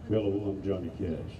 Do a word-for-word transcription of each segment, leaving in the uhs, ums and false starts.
Hello, I'm Johnny Cash.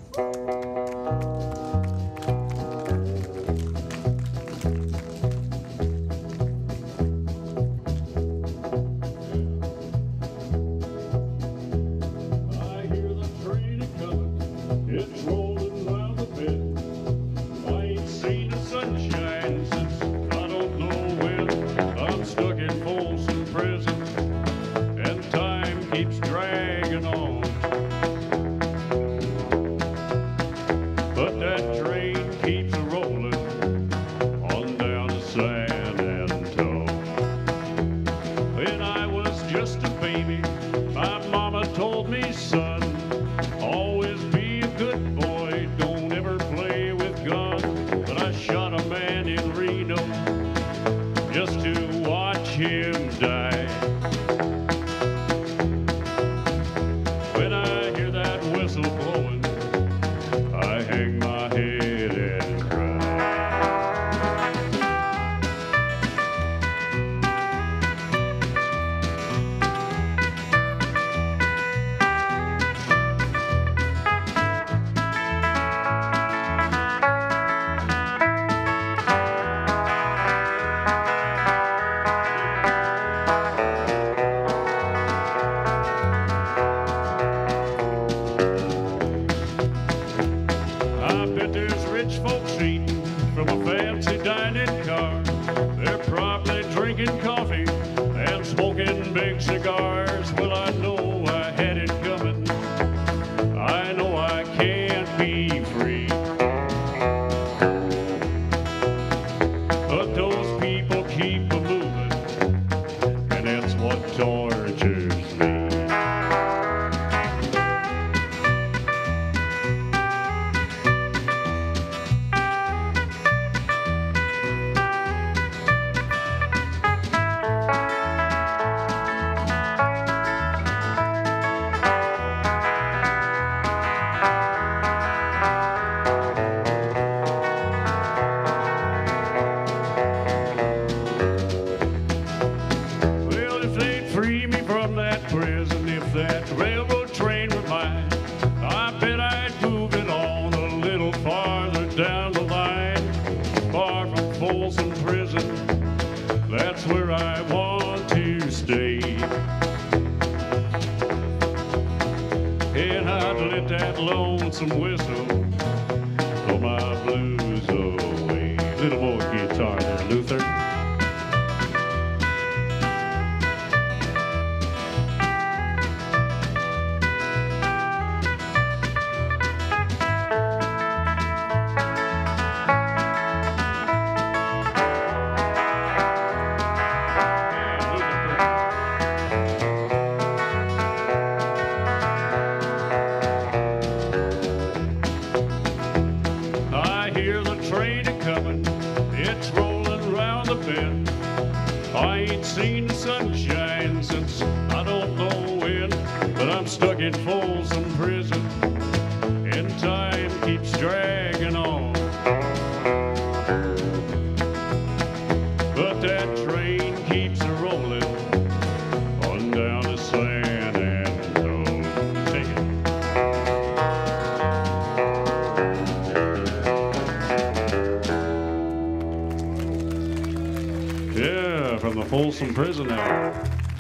Folsom Prison now.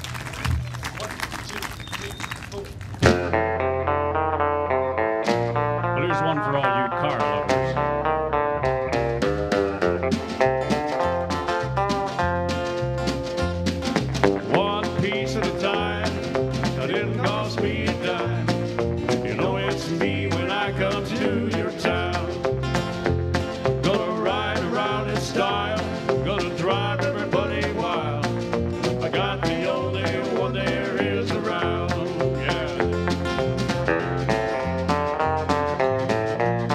Well, here's one for all you car lovers. One piece at a time, that didn't cost me a dime. You know it's me when I come to your town. Gonna ride around in style, gonna drive everybody wild. I got the only one there is around, yeah.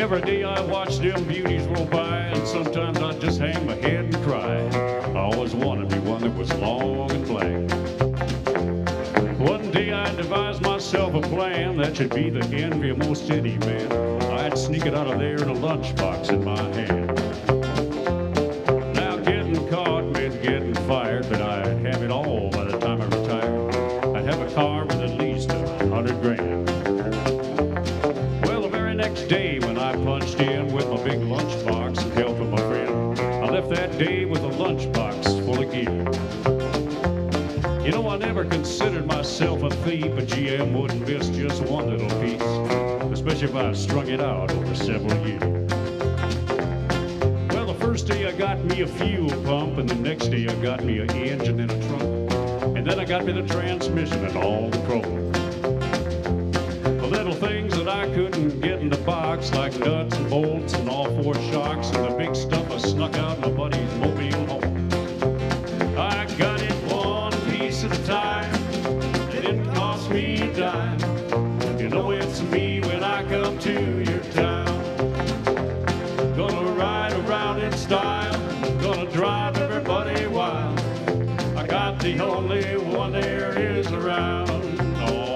Every day I watch them beauties roll by, and sometimes I just hang my head and cry. I always wanted to be one that was long and black. One day I devised myself a plan that should be the envy of most any man. I'd sneak it out of there in a lunchbox in my hand. Now getting caught meant getting fired, but I'd have it all by the time I retired. I'd have a car with at least a hundred grand. Well, the very next day when I punched in with my big lunchbox and help with my friend, I left that day with a lunchbox full of gear. You know, I never considered myself a thief, but G M wouldn't miss just one little piece, especially if I strung it out over several years. Well, the first day I got me a fuel pump, and the next day I got me an engine and a trunk, and then I got me the transmission and all the chrome. The little things that I couldn't get in the box, like nuts and bolts and all four shocks, and the big stuff I snuck out my buddy's mobile home. I got it one piece at a time. It didn't cost me a dime. You know it's me when I come to your town. Gonna ride around in style, gonna drive everybody wild. I got the only one there is around. Oh.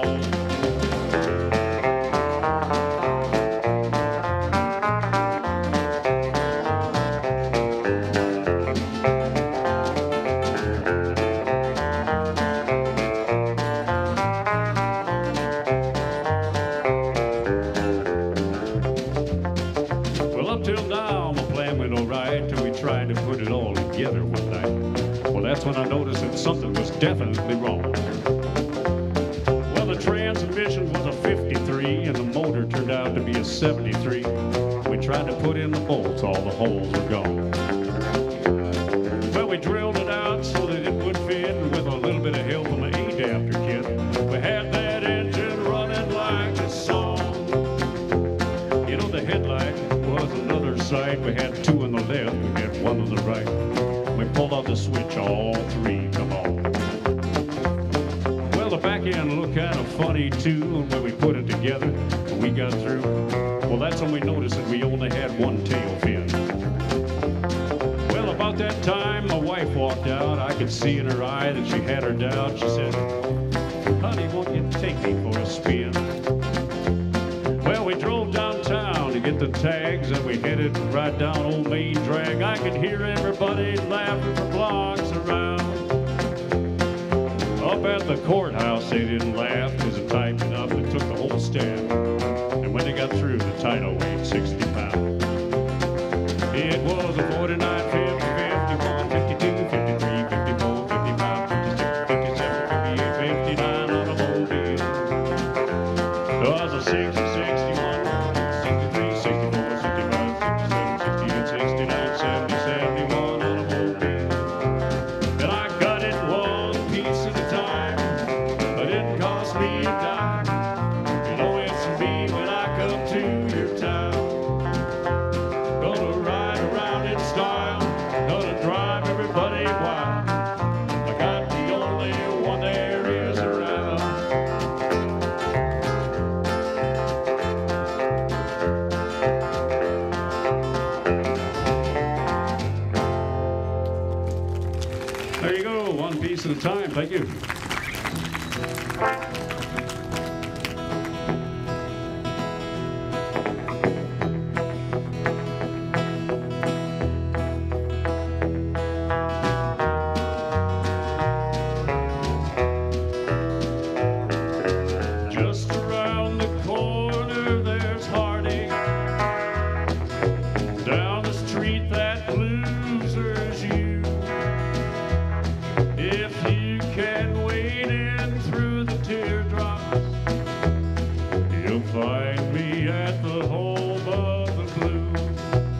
That's when I noticed that something was definitely wrong. Well, the transmission was a fifty-three and the motor turned out to be a seventy-three. We tried to put in the bolts, all the holes were gone. Well, we drilled it out so that it would fit, and with a little bit of help from an adapter kit, we had that engine running like a song. You know, the headlight was another sight. We had two on the left, we had one on the right. We pulled out the switch, all three come on. Well, the back end looked kind of funny too when we put it together. When we got through, well, that's when we noticed that we only had one tail fin. Well, about that time, my wife walked out. I could see in her eye that she had her doubt. She said, "Honey, won't you take me for a spin?" Well, we drove downtown to get the tags, and we headed right down Old Main Drag. I could hear everybody laughing for blocks around. Up at the courthouse, they didn't laugh, because it tightened up and took the whole staff. And when they got through, the title weighed sixty pounds. It was a forty-nine, fifty, fifty-one, fifty-two, fifty-three, fifty-four, fifty-five, fifty-six, fifty-seven, fifty-eight, fifty-nine automobile. It was a sixty, sixty-one, sixty-three, sixty-four, sixty-five, sixty-seven, sixty-eight, sixty-nine, seventy, seventy-one automobile. And I got it one piece at a time, but it didn't cost me a dime. You know it's me when I come to your town. Gonna ride around in style, gonna drive everybody wild. I got the only one there is around. There you go, one piece at a time. Thank you. Just around the corner, there's heartache. Down the street, that loser's you. If you can wade in through the teardrops, you'll find me at the home of the blues.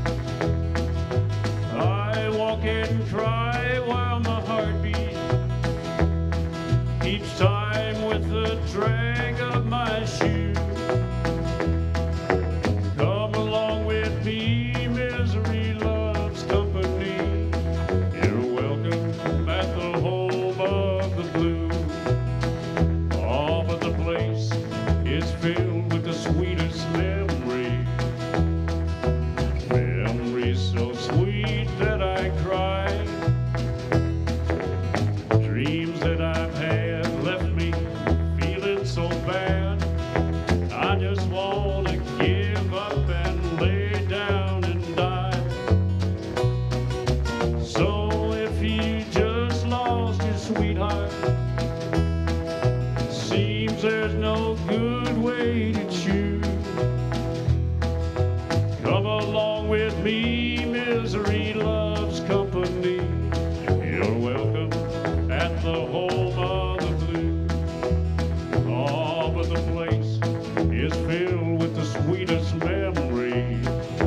I walk and cry while my heart beats, each time with the drag of my shoe. Come along with me, misery loves company. You're welcome at the home of the blues. Oh, but the place is filled with the sweetest memories. seems there's no good way to choose. Come along with me, misery loves company. You're welcome at the home of the blue. Oh, but the place is filled with the sweetest memories.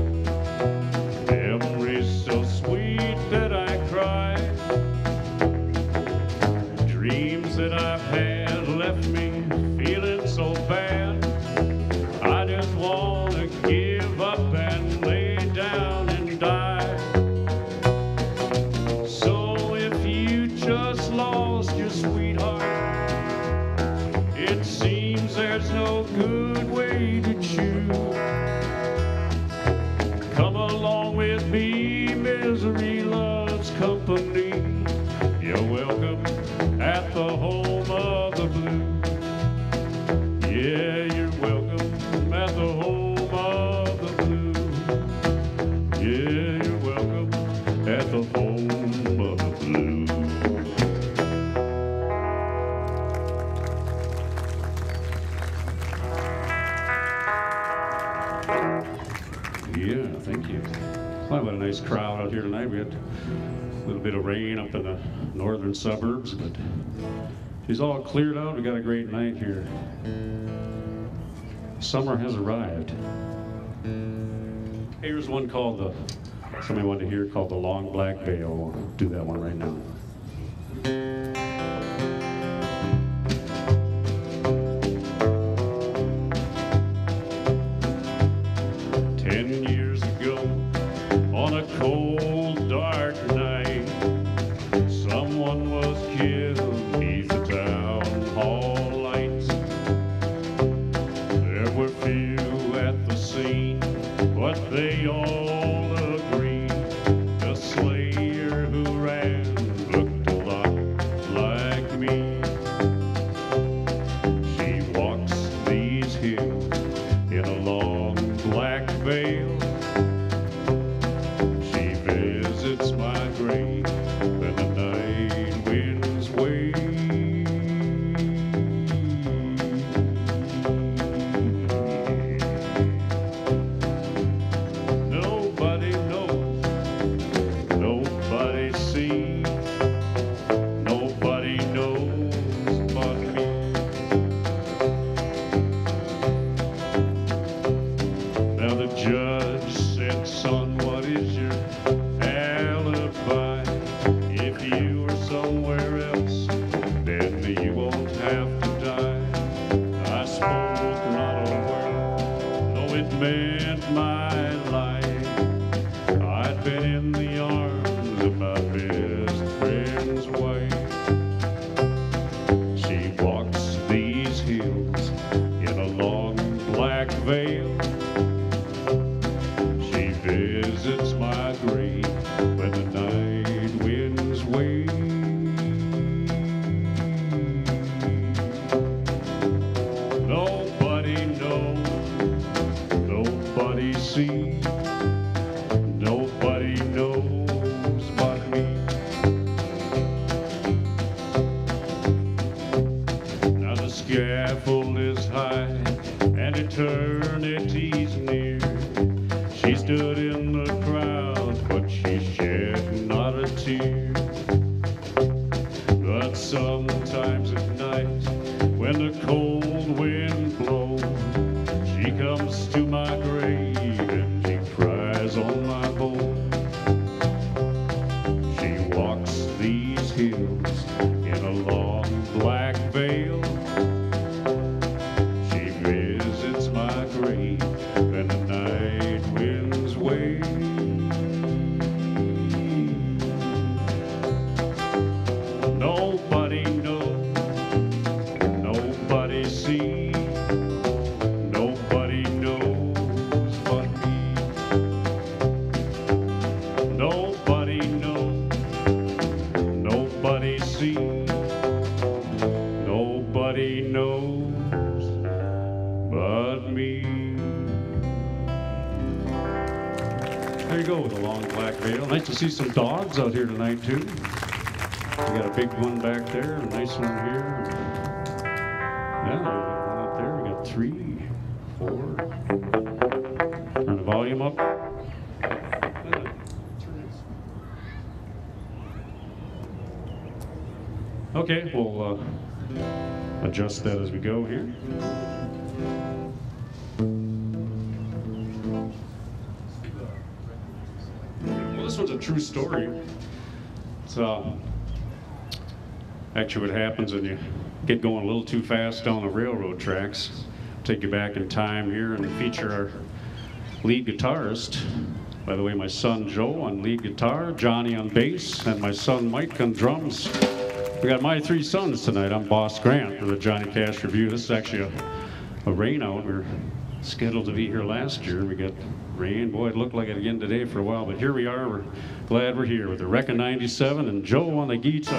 Memories so sweet that I cry. Dreams that I've had left me feeling so bad. I just want to give up and lay down and die. So if you just lost your sweetheart, it seems there's no good way to choose. Come along with me, misery loves company. You're welcome at the home of the blue. Yeah, you're welcome at the home of the blue. Yeah, you're welcome at the home of the blue. Yeah, thank you. Well, what a nice crowd out here tonight. We had a little bit of rain up in the northern suburbs, but it's all cleared out. We got a great night here. Summer has arrived. Here's one called the, somebody wanted to hear, called The Long Black Veil. We'll do that one right now. Ten years ago, on a cold, dark night, someone was killed beneath the town hall lights. There were few at the scene, but they all agreed the slayer who ran looked a lot like me. She walks these hills in a long black veil. She visits my grave when the night winds wave. Nobody knows, nobody sees, nobody knows but me. Now the judge said, son, what is your alibi? If you were somewhere else, then you won't have to die. I spoke not a word, though it meant my life. I'd been in the arms of my best friend's wife. She walks these hills in a long black veil. She visits my grave when the night winds wave. Nobody knows, nobody sees, nobody knows but me. Now the scaffold is high and eternity's near. She stood in the crowd, but she shed not a tear. But sometimes at night, when the cold wind blows, she comes to my grave and she cries on my bones. She walks these hills in a long black veil. She visits my grave when the night winds wave. Nobody knows, nobody sees, nobody knows but me. Nobody knows, nobody sees, nobody knows but me. There you go with a long black veil. Nice to see some dogs out here tonight too. We got a big one back there, a nice one here. Yeah, up there we got three, four. Turn the volume up. Okay, we'll uh, adjust that as we go here. Well, this one's a true story. It's uh, actually what happens when you get going a little too fast down the railroad tracks. Take you back in time here and feature our lead guitarist. By the way, my son Joe on lead guitar, Johnny on bass, and my son Mike on drums. We got my three sons tonight. I'm Boss Grant for the Johnny Cash Revue. This is actually a, a rain out. We were scheduled to be here last year, and we got rain. Boy, it looked like it again today for a while, but here we are. We're glad we're here with the Recca ninety-seven and Joe on the guitar.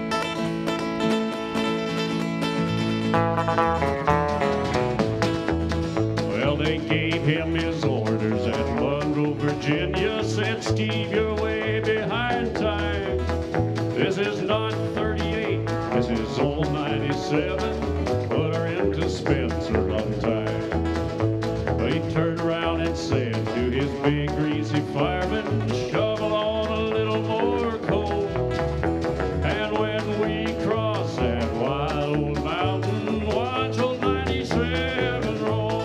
Well, they gave him his orders at Monroe, Virginia. Said, Steve, you're way behind time. This is not thirty-eight, this is old ninety-seven. Put her into Spencer on time. He turned around and said to his big greasy fireman, shovel on a little more coal. And when we cross that wild old mountain, watch old ninety-seven roll.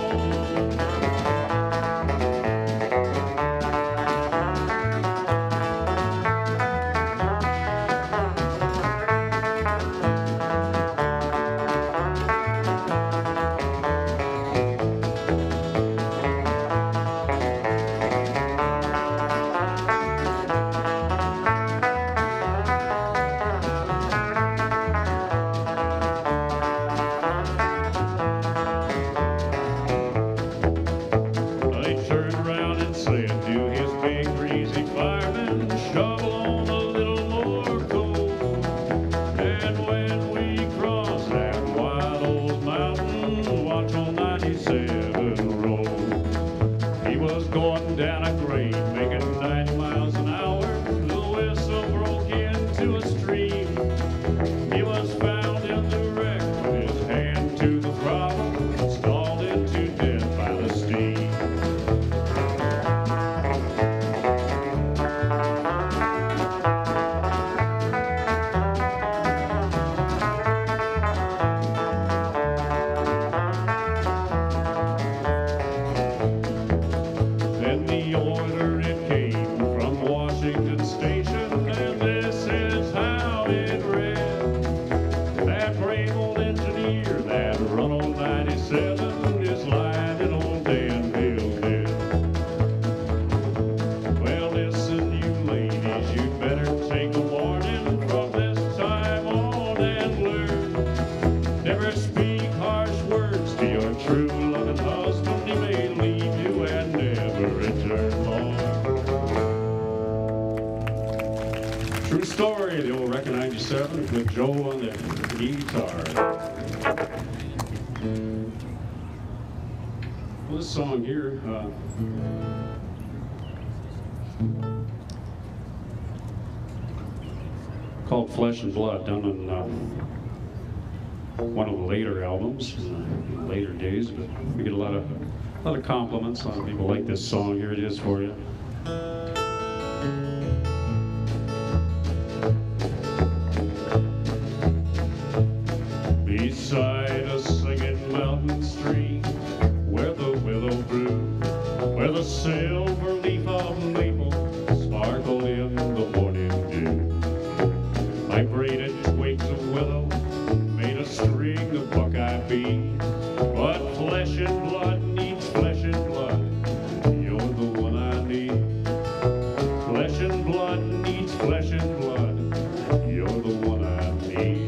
True story, the old Recca ninety-seven with Joe on the guitar. Well, this song here, uh, called Flesh and Blood, done on uh, one of the later albums, in the later days, but we get a lot of, a lot of compliments. A lot of people like this song. Here it is for you. Beside a singing mountain stream, where the willow grew, where the silver leaf of maple sparkled in the morning dew, I braided twigs of willow, made a string of buckeye bead. But flesh and blood needs flesh and blood, you're the one I need. Flesh and blood needs flesh and blood, you're the one I need.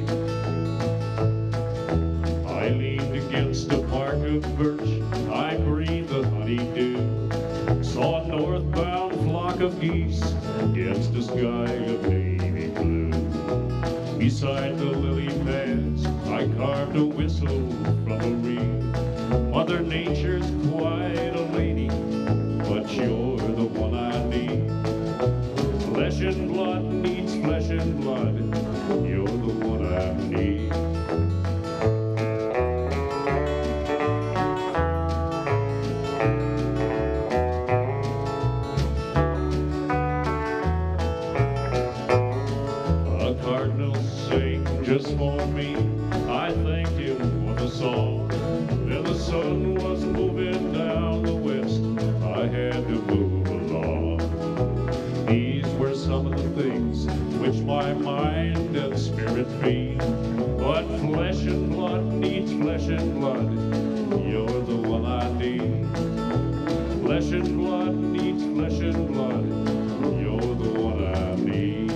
I leaned against a bark of birch, I breathed the honeydew, saw a northbound flock of geese against a sky of navy blue. Beside the lily pads, I carved a whistle from a reed. Mother Nature's quite a lady, but you're the one I need. Flesh and blood needs flesh and blood, you're the one I need. and the sun was moving down the west, I had to move along. These were some of the things which my mind and spirit feed. But flesh and blood needs flesh and blood. You're the one I need. Flesh and blood needs flesh and blood. You're the one I need.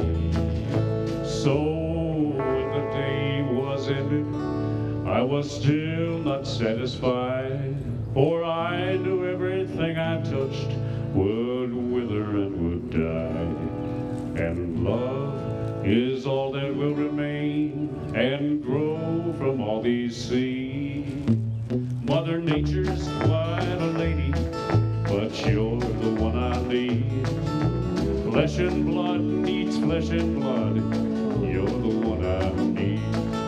So when the day was ended, I was still not satisfied, for I knew everything I touched would wither and would die. And love is all that will remain and grow from all these seeds. Mother Nature's quite a lady, but you're the one I need. Flesh and blood needs flesh and blood. You're the one I need.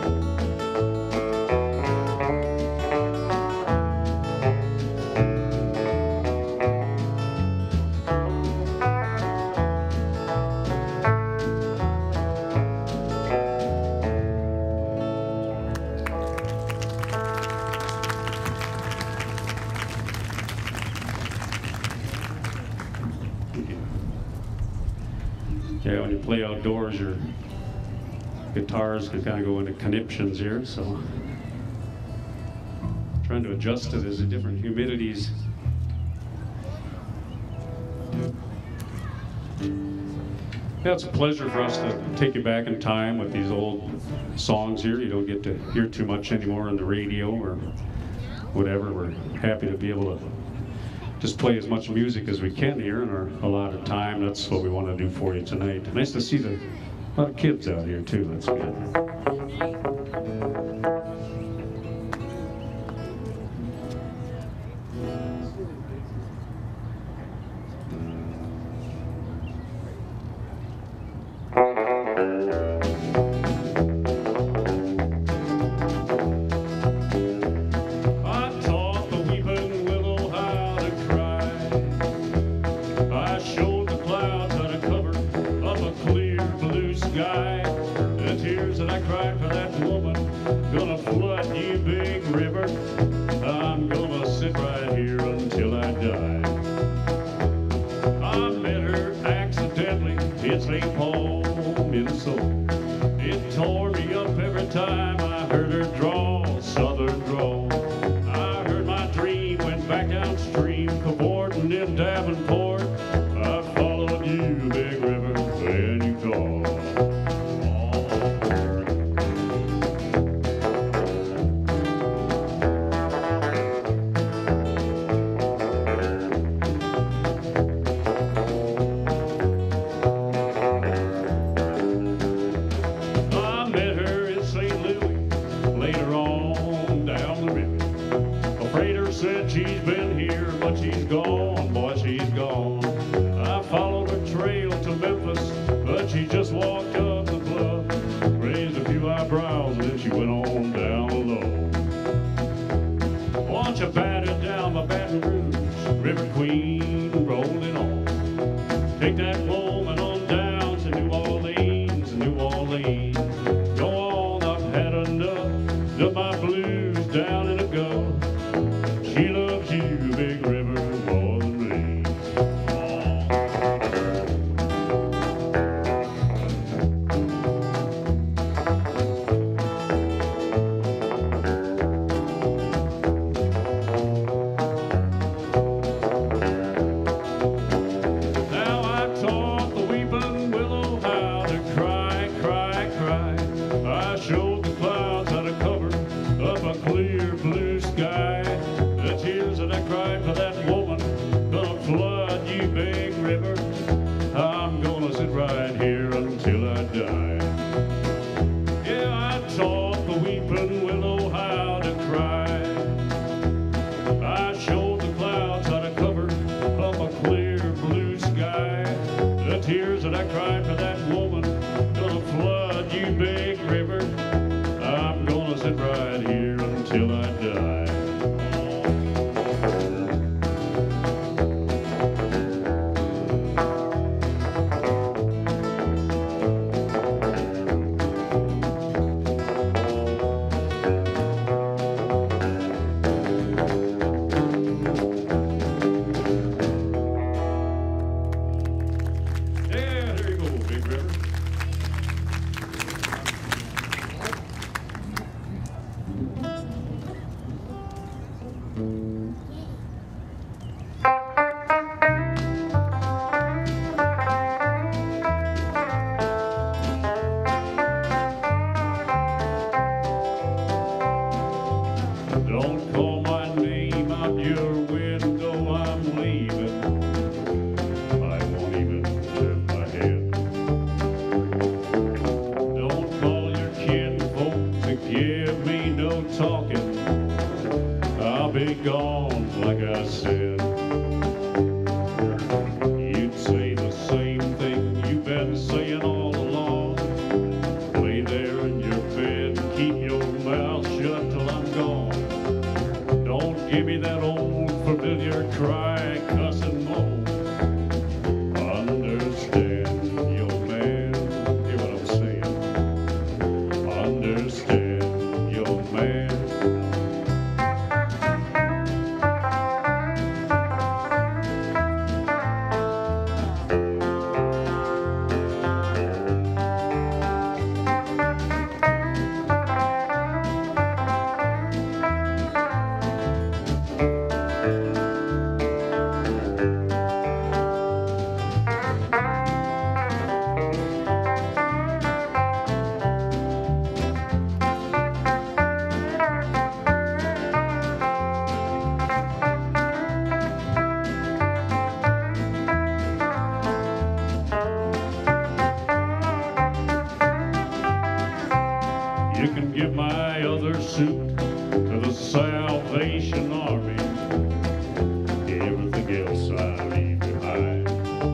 Yeah, when you play outdoors, your guitars can kind of go into conniptions here, so trying to adjust to this, the different humidities. Yeah, it's a pleasure for us to take you back in time with these old songs here. You don't get to hear too much anymore on the radio or whatever. We're happy to be able to just play as much music as we can here in our allotted time. That's what we want to do for you tonight. Nice to see the, a lot of kids out here too. That's good. Don't call my name out your window, I'm leaving. I won't even turn my head. Don't call your kinfolk to give me no talking. I'll be gone, like I said. You'd say the same thing you've been saying all along. Lay there in your bed and keep your mouth shut till I'm gone. Don't give me that old familiar cry, cuss and moan. Understand, your man, hear what I'm saying? Understand, your man. You can give my other suit to the Salvation Army. Everything else I leave behind.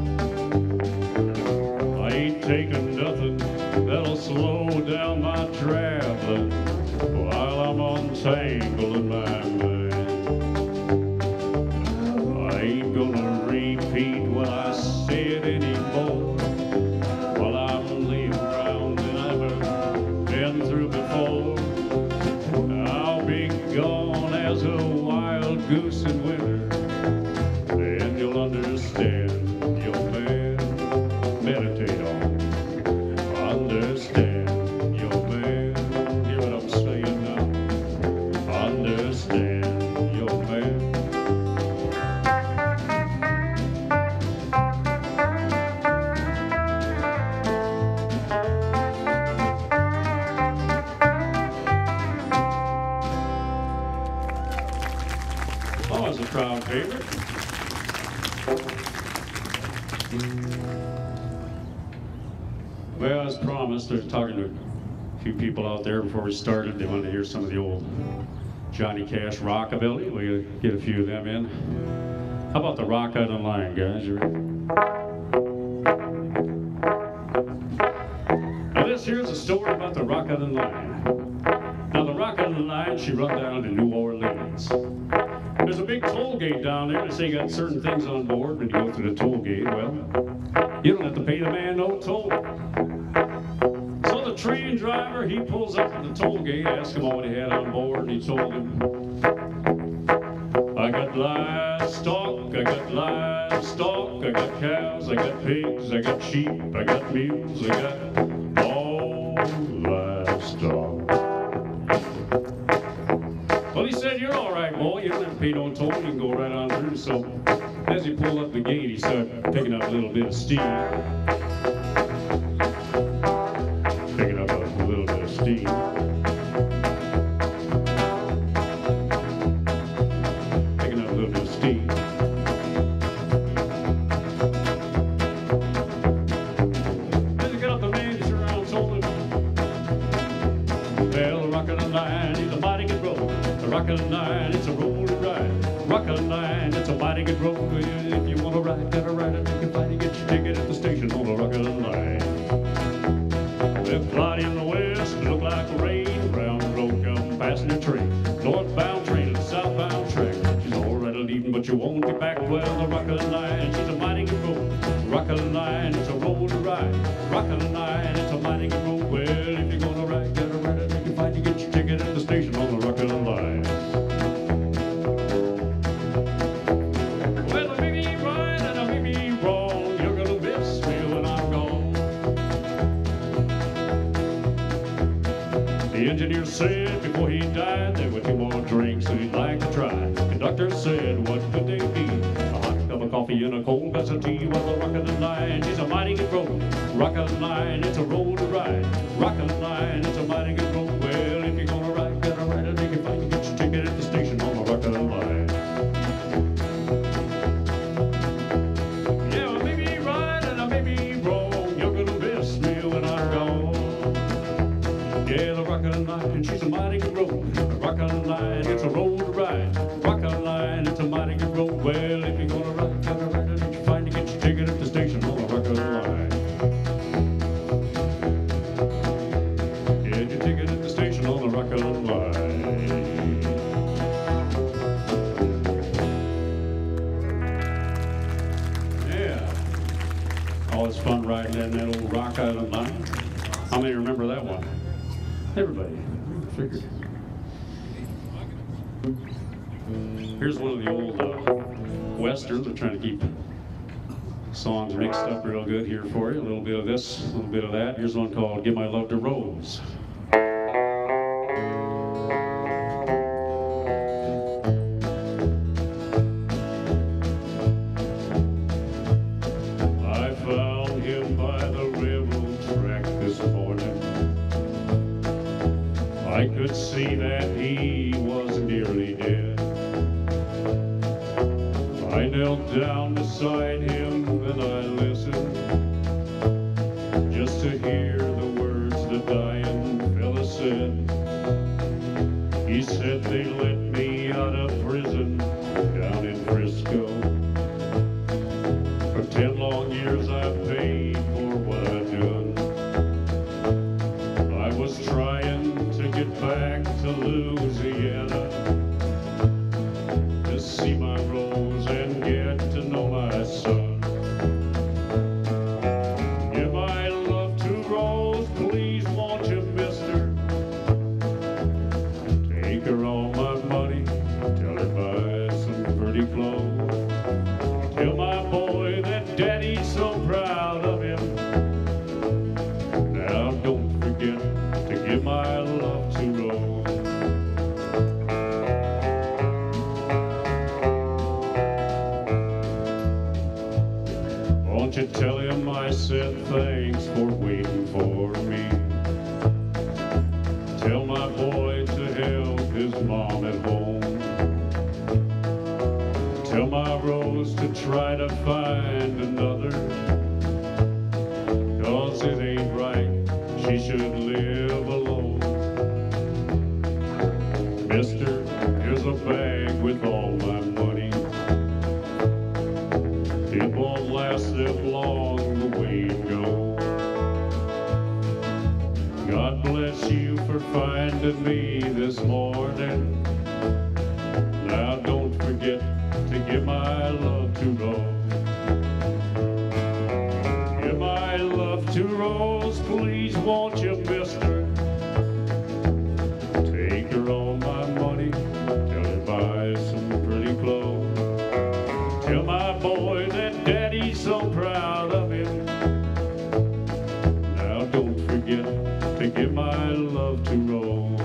I ain't taking nothing that'll slow down my traveling while I'm untangling my mind. I ain't gonna repeat what I said anymore while I'm laying around and I've been through before. I'll be gone as a wild goose in winter, and you'll understand, your man. Meditate on, understand, your man. Hear what I'm saying now? Understand, your man. Oh, it's a crowd favorite. Well, as promised, I was talking to a few people out there before we started. They wanted to hear some of the old Johnny Cash rockabilly. We'll get a few of them in. How about the rock out of line, guys? You ready? Now, this here's a story about the rock out of line. Now, the rock out of the line, she run down to New Orleans. There's a big toll gate down there. They say you got certain things on board when you go through the toll gate. Well, you don't have to pay the man no toll. So the train driver, he pulls up at the toll gate, asked him what he had on board, and he told him, I got livestock, I got livestock, I got cows, I got pigs, I got sheep, I got mules, I got all livestock. Well, he said, you're all right, boy. You don't have to pay no toll. You can go right on through. So as he pulled up the gate, he started picking up a little bit of steam. Picking up a little bit of steam. Picking up a little bit of steam. As he got up the man, he turned around and told him, well, the rock of the line, he's a mighty good road. The rock of the line, it's a roll to ride. Rock of the line, it's a mighty good road. If you want to ride, gotta ride it. You can find it, get your ticket at the station on the rock of the line. Well, cloudy in the west, look like rain. Brown road come passenger train. Northbound train and southbound track. She's all right leaving, but you won't get back. Well, the rock of the line, she's a mighty good road. Rock of the line, it's a roll to ride. Rock of the line, it's a mighty good road. Well, if you're gonna ride, gotta ride it. You can find it, get your ticket at the station on the rock of the line. Well, I may be right and I may be wrong. You're gonna miss me when I'm gone. The engineer said before he died there were two more drinks that he'd like to try. The doctor said, what could they be? A hot cup of coffee and a cold glass of tea. Well, the rock of the line, she's a mighty good road. Rock of the line, it's a road to ride. Rock of the line, it's a mighty good road. Well, if you're gonna ride, gotta ride it. Make it fine, you get your ticket at the station on the rock of the line. Yeah, I may be right and I may be wrong. You're gonna miss me when I'm gone. Yeah, the rock of the line, she's a mighty good road. The rock of the line, it's a road to ride. Rock of the line, it's a mighty good road. Well, if you're gonna ride, gotta ride it. Make it fine, you get your ticket at the station on the rock of the line. Get your ticket at the station on the rock of the line. Yeah. Always fun riding down that old rock out of the line. How many remember that one? Everybody. Figured. Here's one of the old uh, westerns. We're trying to keep songs mixed up real good here for you. A little bit of this, a little bit of that. Here's one called Give My Love to Rose. I found him by the railroad track this morning. I could see that he was nearly dead. I knelt down beside him and I listened just to hear the words the dying fella said. He said they let me out of prison down in Frisco. For ten long years I paid for what I'd done. I was trying to get back to Louisiana to see my Rose and get to know my son. Give my love to Rose, please won't you, mister? Take her all my money, tell her buy some pretty clothes. Tell my boy that daddy's so proud of him. Now don't forget to give my love to Rose. Won't you tell him I said thanks for waiting for me? Tell my boy to help his mom at home. Tell my Rose to try to find another, 'cause it ain't right, she should live alone. Mister, here's a bag with all my money. It won't last them long the way it goes. God bless you for finding me this morning. Now don't forget to give my love to Rose. Give my love to Rose, please won't you, mister? Take her all my money, tell her buy some pretty clothes. Tell my boy that daddy's so proud of him. Now don't forget to give my love to Rose.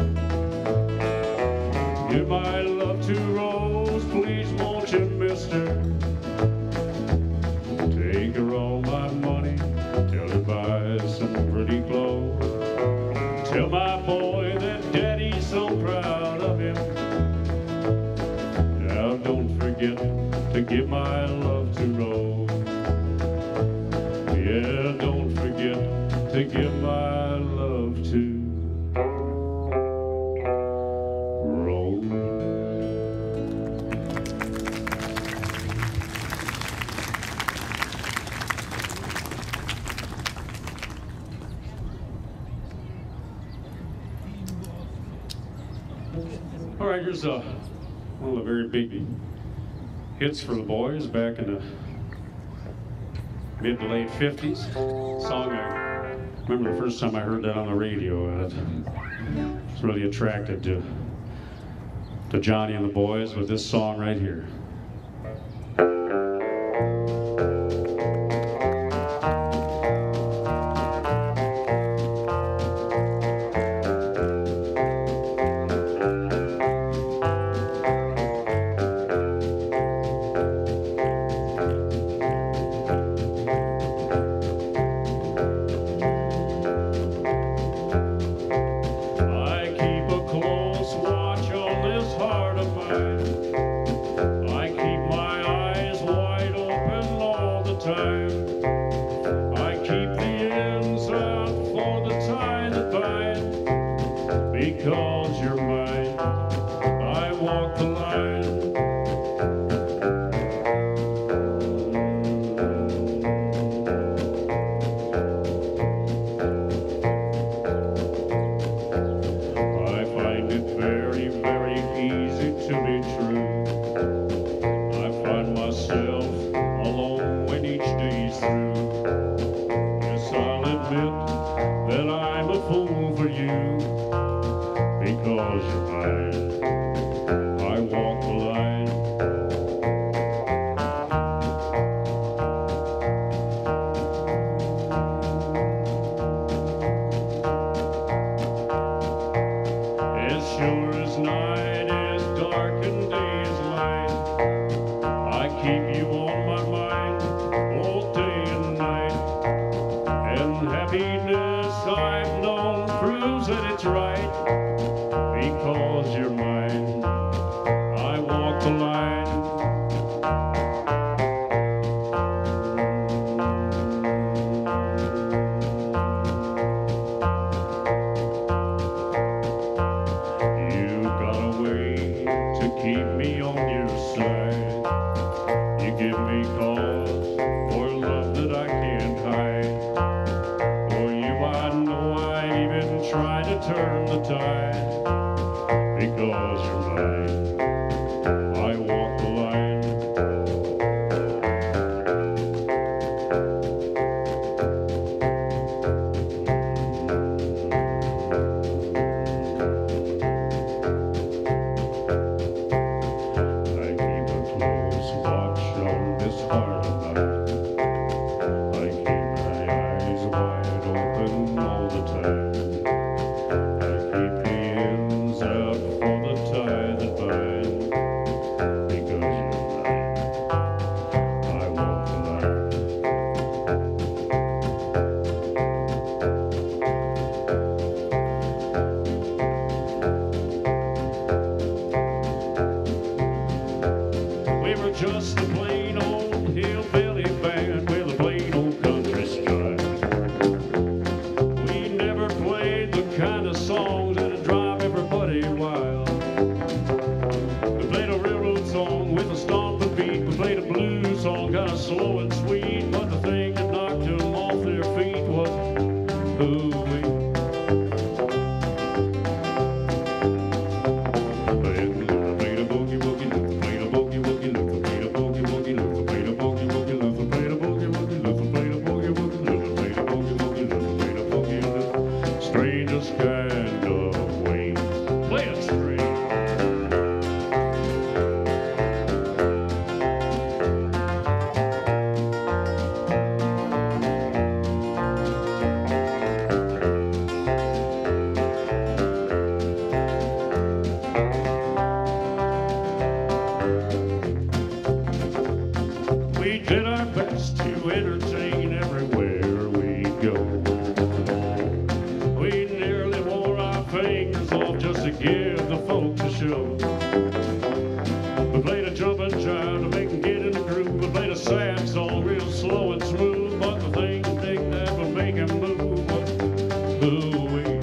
Give my love to Rose, please won't you, mister? Take her all my money, tell her buy some pretty clothes. Tell my boy that daddy's so proud of him. Now don't forget to give my love to Rose. Yeah, don't forget to give my love to Rose. All right, here's uh, one of the very big hits for the boys back in the mid to late fifties. Song I remember the first time I heard that on the radio. I was really attracted to to Johnny and the boys with this song right here. walk the line. I find it very, very easy to be true. I find myself alone when each day's through. Yes, I'll admit that I'm a fool for you, because you're mine. I walk the line. As sure as night is dark and day is light, I keep you on my mind both day and night. And happiness I've known proves that it's right, because you're mine. I walk the line. You got a way to keep me on your side. You give me cause for love that I can't hide. For you I know I even try to turn the tide, because you're mine. I walk the line. I keep a close watch on this heart of mine. I keep my eyes wide open all the time. I keep the ends out for the tie that binds, because you're mine. I walk the line. We were just a plain old hillbilly band with a plain old country stride. We never played the kind of songs that'd drive everybody wild. We played a railroad song with a stomping beat. We played a blues song, kind of slow and sweet. But the thing that knocked them off their feet was ooh-wee. Luther played a boogie woogie, Luther played a boogie woogie, Luther played a boogie woogie, Luther played a boogie woogie, Luther played a boogie woogie, Luther played a boogie woogie, Luther played a boogie woogie, Luther played a boogie woogie. Strangest kind of way. Play it straight. We did our best to entertain everywhere we go. We nearly wore our fingers off just to give the folks a show. We played a jumping jive to make them get in the groove. We played a sad song real slow and smooth, but the thing that they that would make him move was ooh-wee.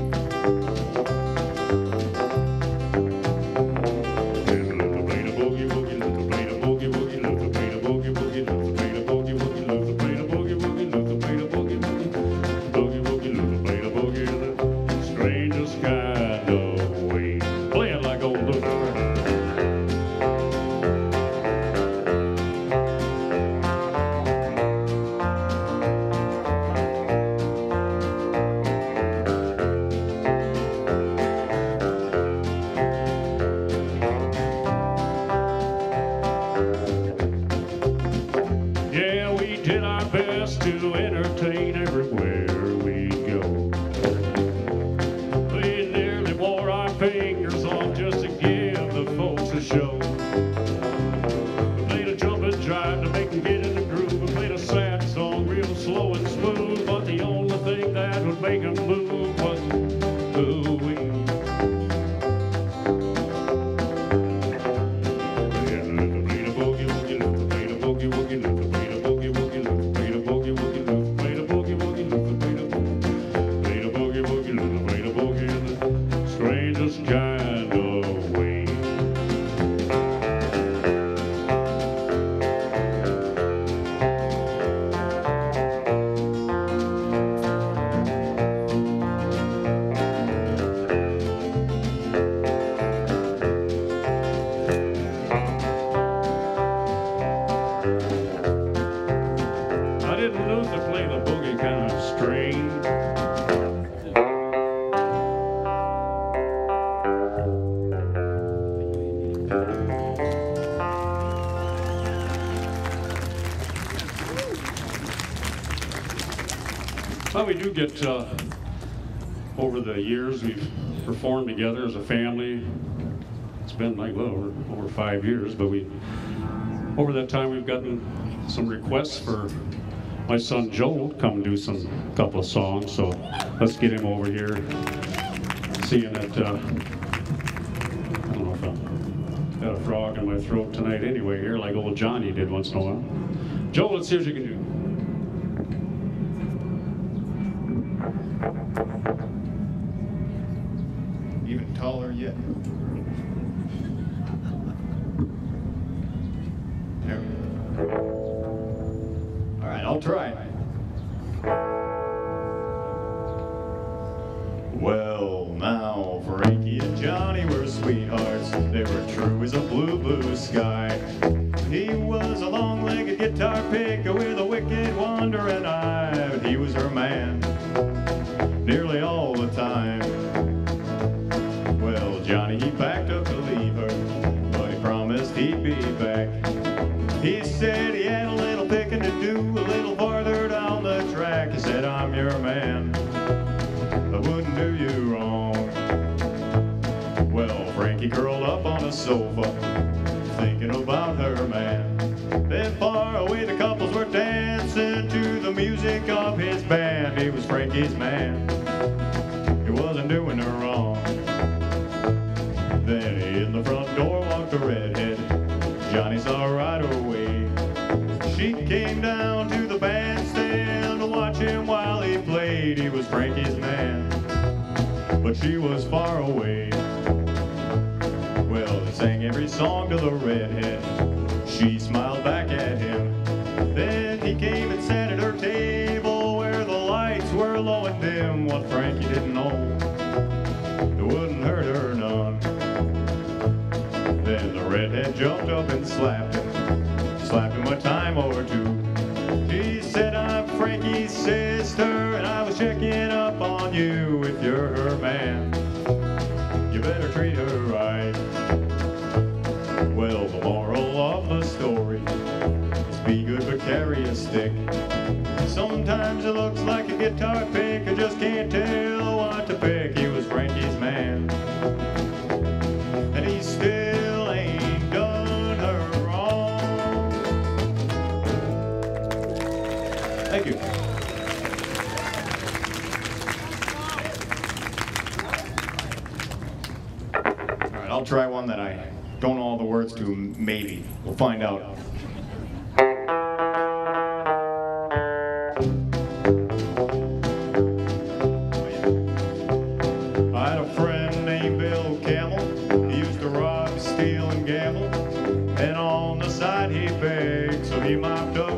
Luther played a boogie woogie, Luther played a boogie woogie, Luther played a boogie woogie, Luther played a boogie woogie, Luther played a boogie woogie, Luther played a boogie woogie, boogie woogie, Luther played a boogie, the strangest kind of way. Play it like old Luther. Well, we do get, uh, over the years, we've performed together as a family. It's been like, well, over, over five years, but we, over that time, we've gotten some requests for my son Joe to come do some couple of songs, so let's get him over here. Seeing that, uh, I don't know if I've got a frog in my throat tonight anyway here, like old Johnny did once in a while. Joe, let's see what you can do. Even taller yet. There we go. All right, I'll try. Well, now Frankie and Johnny were sweethearts. They were true as a blue, blue sky. He was a long-legged guitar picker with a wicked, wandering eye. But he was her man nearly all the time. Well, Johnny, he packed up to leave her, but he promised he'd be back. He said he had a little picking to do a little farther down the track. He said, I'm your man, I wouldn't do you wrong. Well, Frankie curled up on a sofa, thinking about her man. Then far away the couples were dancing to the music of his band. He was Frankie's man, he wasn't doing her wrong. Then in the front door walked a redhead, Johnny saw right away. She came down to the bandstand to watch him while he played. He was Frankie's man, but she was far away. Well, they sang every song to the redhead. She smiled back at him. Then he came and sat at her table where the lights were low and dim. What Frankie didn't know, it wouldn't hurt her none. Then the redhead jumped up and slapped him, slapped him a time or two. She said, I'm Frankie's sister, and I was checking up on you. If you're her man, you better treat her right. Well, the moral of the story is be good but carry a stick. Sometimes it looks like a guitar pick, I just can't tell what to pick. He was Frankie's man, and he still ain't done her wrong. Thank you. All right, I'll try one that I don't know all the words to, maybe. We'll find out. I had a friend named Bill Camel. He used to rob, steal, and gamble. And on the side he begged, so he mopped up.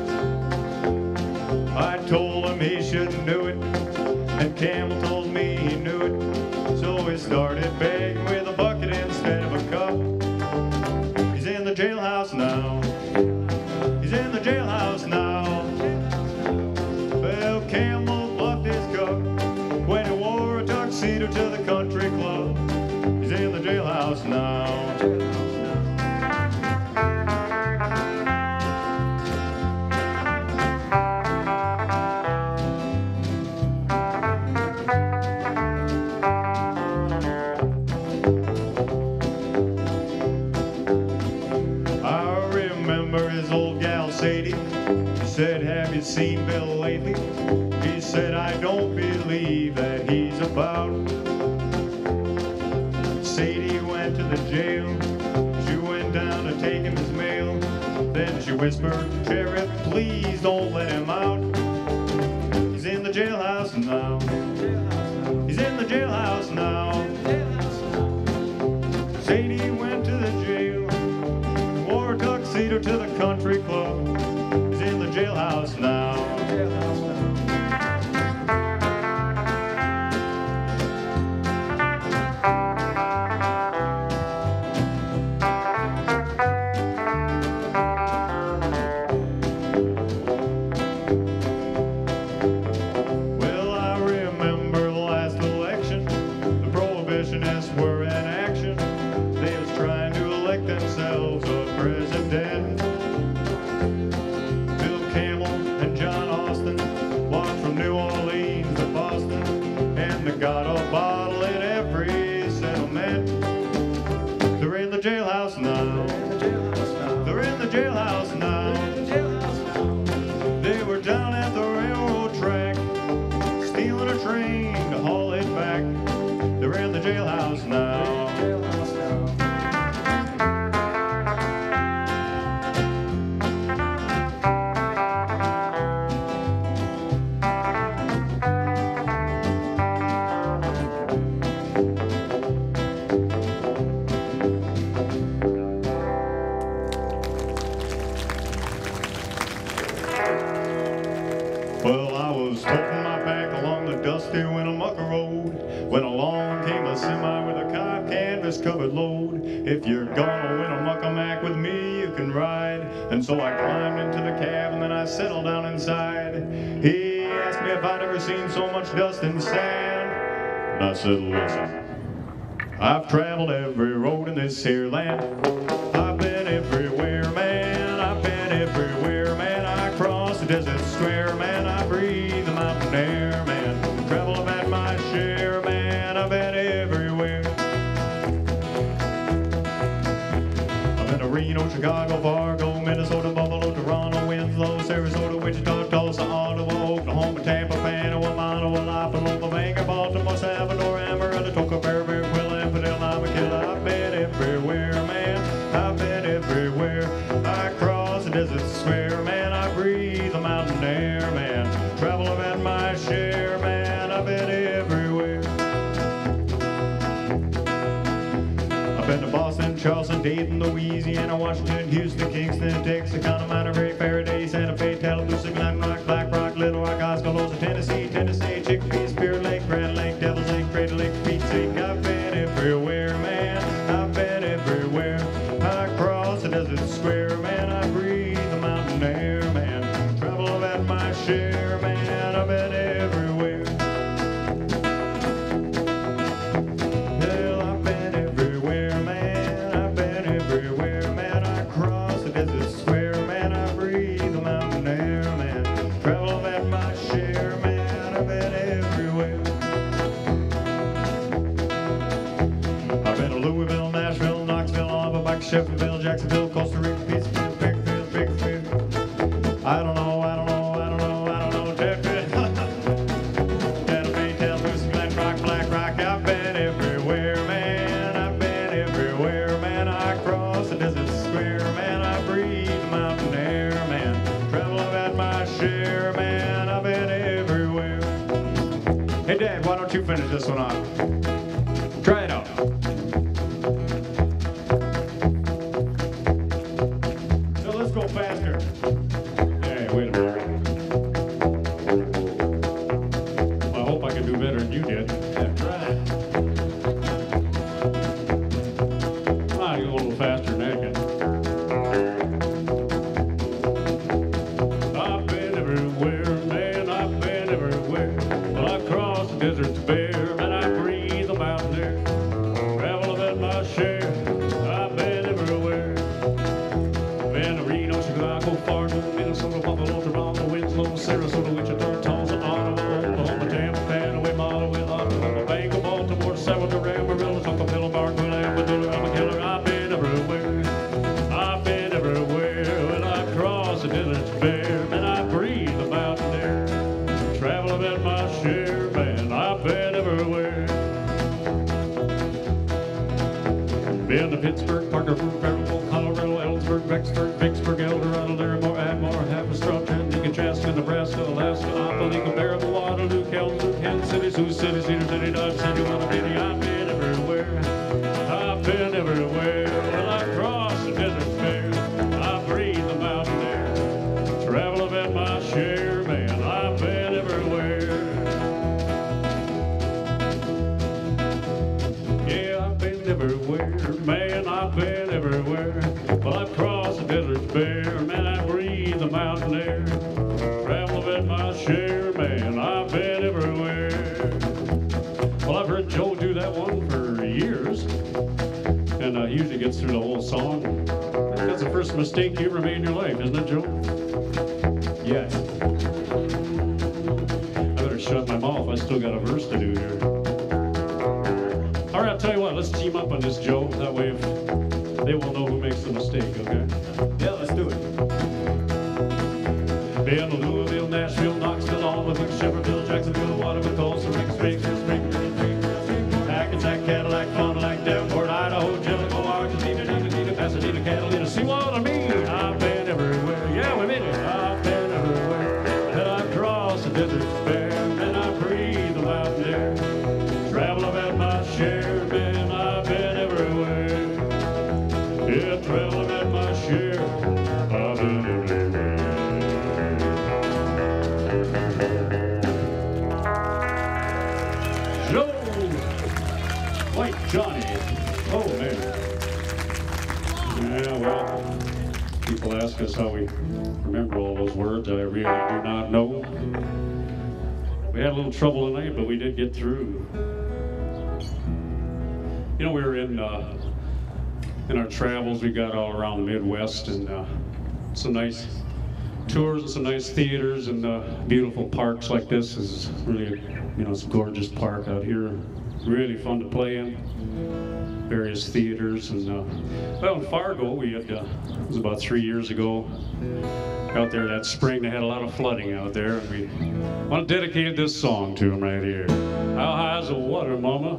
I told him he shouldn't do it, and Camel told me he knew it. So he started begging with a bucket instead of a cup. He's in the jailhouse now. He's in the jailhouse now. Well, Camel bluffed his cup when he wore a tuxedo to the country club. He's in the jailhouse now. Said, have you seen Bill lately? He said, I don't believe that he's about. Sadie went to the jail. She went down to take him his mail. Then she whispered, Sheriff, please don't let him out. He's in the jailhouse now. He's in the jailhouse now. Sadie went to the jail, wore a tuxedo to the country club. In the jailhouse now. Well, I remember the last election. The prohibitionists were in action. They was trying to elect themselves a president. New Orleans jailhouse now. They're in the jailhouse now. They were down at the railroad track, stealing a train to haul it back. They're in the jailhouse now. Well, I was toting my pack along the dusty Winnemucca Road when along came a semi with a cop canvas covered load. If you're gonna Winnemucca Mac with me, you can ride. And so I climbed into the cab and then I settled down inside. He asked me if I'd ever seen so much dust and sand. And I said, listen, I've traveled every road in this here land. I've been everywhere, man. I've been everywhere, man. I crossed the desert square, man. I breathe the mountain air, man. Travel, I've had my share, man. I've been everywhere. I've been to Reno, Chicago, Fargo, Minnesota, Buffalo, Toronto, Winslow, Sarasota, Wichita, Tulsa, Ottawa, Oklahoma, Tampa, Panama, Monawa, Lapa, Vega, Baltimore, Salvador, Amarillo, Toca, Fairview, Quilla, Infidel, Namaquilla. I've been everywhere, man. I've been everywhere. I cross the desert square, man. I breathe the mountain air, man. Travel, I've had my share, man. I've been everywhere. I've been to Boston, Charleston, Dayton, Louisiana, Washington, Houston, Kingston, Texarkana, Monterey, Faraday, Santa Fe, Tallahassee, Glen Rock, Black Rock, Little Rock, Oskaloosa, Tennessee, Tennessee, Chicopee, Spirit Lake, Grand Lake, Devil's Lake, Crater Lake, Pete's Lake. I've been everywhere, man. I've been everywhere. I cross the desert square, man. I breathe the mountain air, man. Travel, I've had my share, man. I've been everywhere. Well, I've been everywhere, man. I've been everywhere, man. I cross the desert square, man. I breathe the mountain air, man. Travel, I've had my share, man. I've been everywhere. I've been to Louisville, Nashville, Knoxville, Alabama, Sheffield, Jacksonville, Costa Rica, Pittsfield, Bakersfield, Bakersfield. I don't know, I don't know, I don't know, I don't know, Deadfield. Santa Fe, Tallahassee, Glen Rock, Black Rock. I've been everywhere, man. I've been everywhere, man. I cross the desert square, man. I breathe the mountain air, man. Travel, I've had my share, man. I've been everywhere. Hey, Dad, why don't you finish this one off? Try it out. So let's go faster. Hey, wait a minute. Well, I hope I can do better than you did. Yeah, try it. Ah, you go a little faster than that. I've been everywhere, man. I've been everywhere. Well, I crossed the deserts bare, and I breathe the mountain air. Travel, I've had my share. I've been everywhere. Been to Reno, Chicago, Fargo, Minnesota, Buffalo, Toronto, Winslow, Sarasota, Wichita, Tulsa, Ottawa, Oklahoma, Tampa, Panama, Monawa, Lapa, Vega, Baltimore, Salvador, Amarillo, Tucapilla, Barquilla, Amphitheatre, Amphitheatre. I've been everywhere. I've been everywhere. When I cross the deserts bare, and I breathe the mountain air. Travel, I've had my share, man. I've been everywhere. Been to Pittsburgh, Parkerville, Fairfield, Colorado, Ellsberg, Rexburg, Vicksburg, Eldorado, Larimore, Admore, Haverstraw, Chattanooga, Chaska, Nebraska, Alaska, Opelika, Baraboo, Waterloo, Kalamazoo, Kansas City, Sioux City, Cedar City, Dodge City, Montevideo. I've been everywhere. I've been everywhere. Well, I crossed the desert fair. I breathe the mountain air. Travel, I've had my share, man. I've been everywhere. Yeah, I've been everywhere, man. I've been everywhere. Well, I've crossed the desert bare, man. I breathe the mountain air. Travel, I've had my share, man. I've been everywhere. Well, I've heard Joe do that one for years, and uh, he usually gets through the whole song. That's the first mistake you ever made in your life, isn't it, Joe? Yes. I better shut my mouth. I still got a verse to do here. All right, I'll tell you what. Let's team up on this, Joe. That way, if They will know who makes the mistake, okay? Yeah, let's do it. Been to Louisville, Nashville, Knoxville, Almavic, Shepardville, Jacksonville, Waterville, Tulsa, Rick, Springfield, Springfield, Hackensack, Cadillac, Fond du Lac, Davenport, Idaho, Jellicoe, Argentina, Nina, Nina, Pasadena, Catalina. See what I mean? I've been everywhere. Yeah, we made it. I've been everywhere. Then I've crossed the desert fair, and I breathe the mountain air. Travel, I've had my share, man, I've been everywhere. Yeah, travel, I've had my share, I've been everywhere. Joe, White Johnny, oh man. Yeah, well, people ask us how we remember all those words. I really do not know. We had a little trouble tonight, but we did get through. You know, we were in uh, in our travels. We got all around the Midwest, and uh, some nice tours and some nice theaters and uh, beautiful parks like this. Is really, you know, it's a gorgeous park out here. Really fun to play in. Various theaters, and uh, well, in Fargo, we had uh, it was about three years ago. Out there that spring, they had a lot of flooding out there, and we want to dedicate this song to them right here. How high's the water, mama?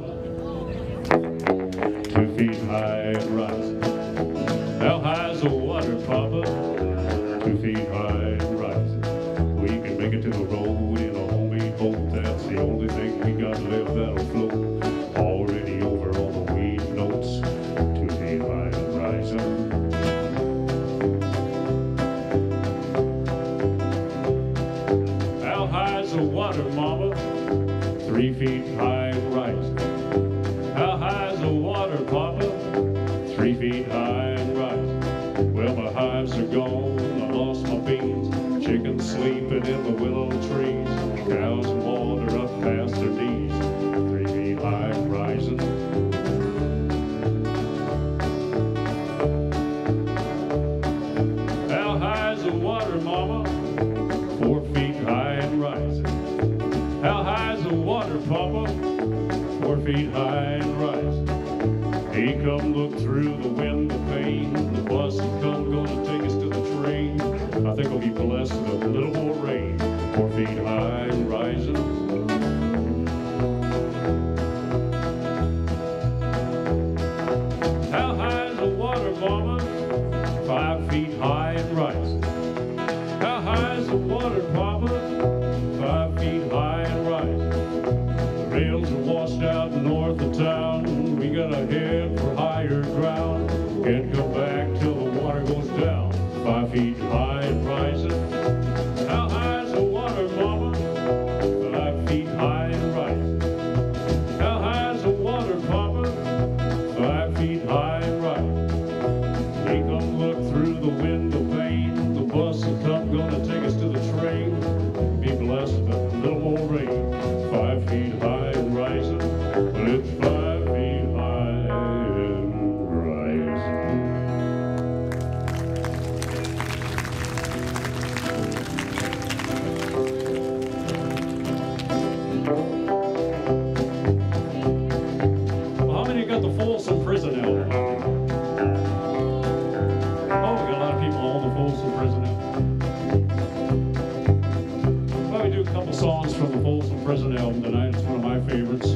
Two feet high and rising. How high's the water, papa? Two feet high and rising. We can make it to the road in a homemade boat. That's the only thing we got left that'll float. Already over all the weed notes. Two feet high and rising. How high's the water, mama? Three feet high and rising. How high's the water, papa? Three feet high and rising. Well, my hives are gone, I lost my beans. Chickens sleeping in the willow trees. Cows and water up past their knees. Three feet high and rising. How high's the water, mama? Four feet high and rising. How high's the water, papa? Four feet high and rising. Hey, come look through the window pane. The bus will come, gonna take us to the train. I think we'll be blessed with a little more rain. Four feet high and rising. How high's the water, mama? Five feet high and rising. How high's the water, papa? Five feet high and rising. The rails are washed out north of town. We gotta head for higher ground. Can't come back till the water goes down. Five feet high and rising. How high's the water, mama? Five feet high and rising. How high's the water, papa? Five feet high and rising. They come look through the window pane. The bus will come, gonna take us to the train. Be blessed with a little more rain. Five feet high and rising. But it's five feet high and rising. Well, how many got the Folsom Prison album? Oh, we got a lot of people on the Folsom Prison album. Well, we do a couple songs from the Folsom Prison album tonight. It's one of my favorites.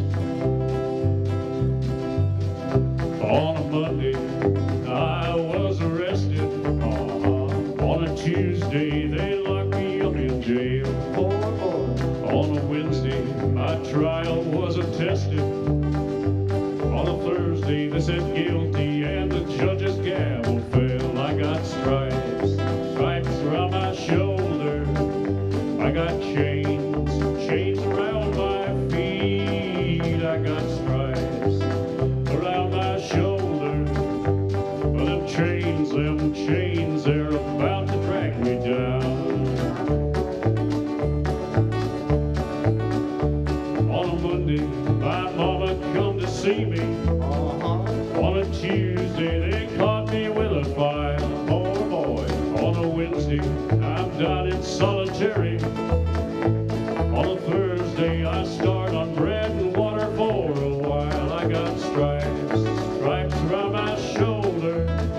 On a Monday, I was arrested. Uh-huh. On a Tuesday, they locked me up in jail. Oh, oh. On a Wednesday, my trial was attested. On a Thursday, they said guilty, and the judge's gavel fell. I got stripes, stripes around my shoulder. I got chains, chains around my feet. I got stripes around my shoulder. But them chains, them chains, they're about to drag me down. On a Monday, my mama come to see me. Uh-huh. On a Tuesday, they caught me with a file. Oh boy. On a Wednesday, I'm down in solitary. On a Thursday, I start on bread and water for a while. I got stripes, stripes around my shoulder.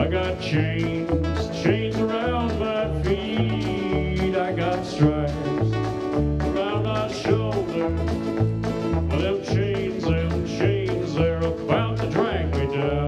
I got chains, chains around my feet. I got stripes around my shoulder. Well, them chains, them chains, they're about to drag me down.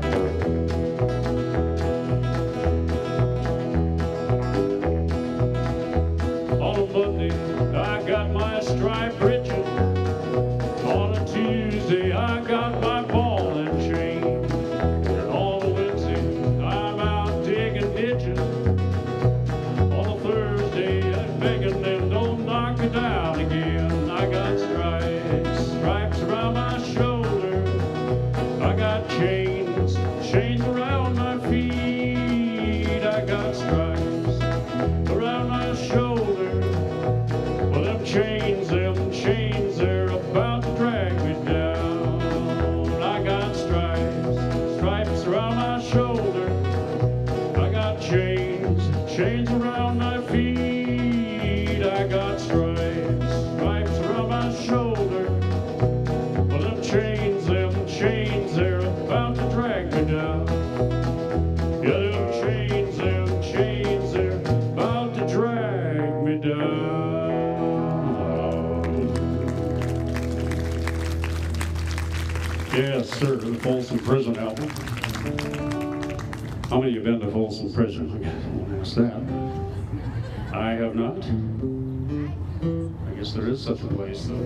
On a Monday, I got my striped breeches. On a Tuesday, I got my ball and chain. And on a Wednesday, I'm out digging ditches. On a Thursday, I'm begging them don't knock me down again. I got stripes, stripes around my shoulder. I got chains, chains around my feet. I got stripes around my shoulder. Well, them chains, them chains, they're about to drag me down. I got stripes, stripes around my shoulder. I got chains, chains around my feet. I got stripes, stripes around my shoulder. Well, them chains, them chains, they're about to drag me down. Yeah, them chains, them chains, they're about to drag me down. Yes, sir, the Folsom Prison album. How many of you have been to Folsom Prison? I won't ask that. I have not. I guess there is such a place, though.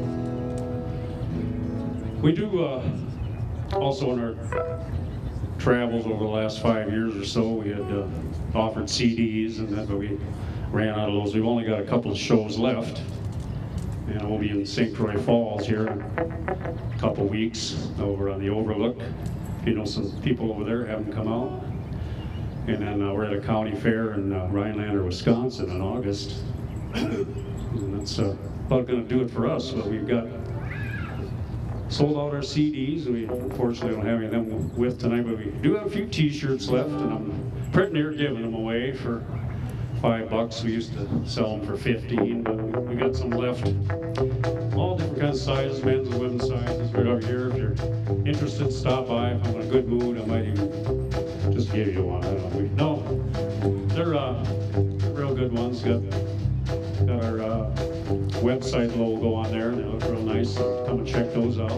We do, uh, also in our travels over the last five years or so, we had uh, offered C Ds, and then but we ran out of those. We've only got a couple of shows left, and we'll be in Saint Croix Falls here in a couple weeks over on the Overlook. If you know some people over there, have them come out. And then uh, we're at a county fair in uh, Rhinelander, Wisconsin in August. And that's uh, about going to do it for us. But we've got sold out our C Ds. We unfortunately don't have any of them with tonight, but we do have a few T-shirts left, and I'm pretty near giving them away for five bucks. We used to sell them for fifteen, but we got some left. All different kinds of sizes, men's and women's sizes, right over here. If you're interested, stop by. If I'm in a good mood, I might even just give you one. I don't know. We, no, they're uh, real good ones. Got got our uh, website logo on there, and they look real nice. Come and check those out.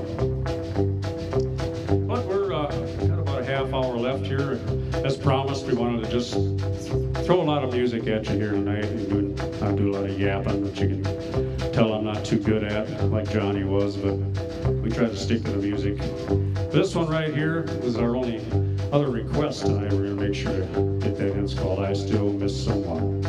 But we're uh, got about a half hour left here. As promised, we wanted to just throw a lot of music at you here tonight. And do, not do a lot of yapping, that you can tell I'm not too good at, like Johnny was, but we try to stick to the music. This one right here is our only other request tonight. We're going to make sure to get that in. It's called I Still Miss Someone.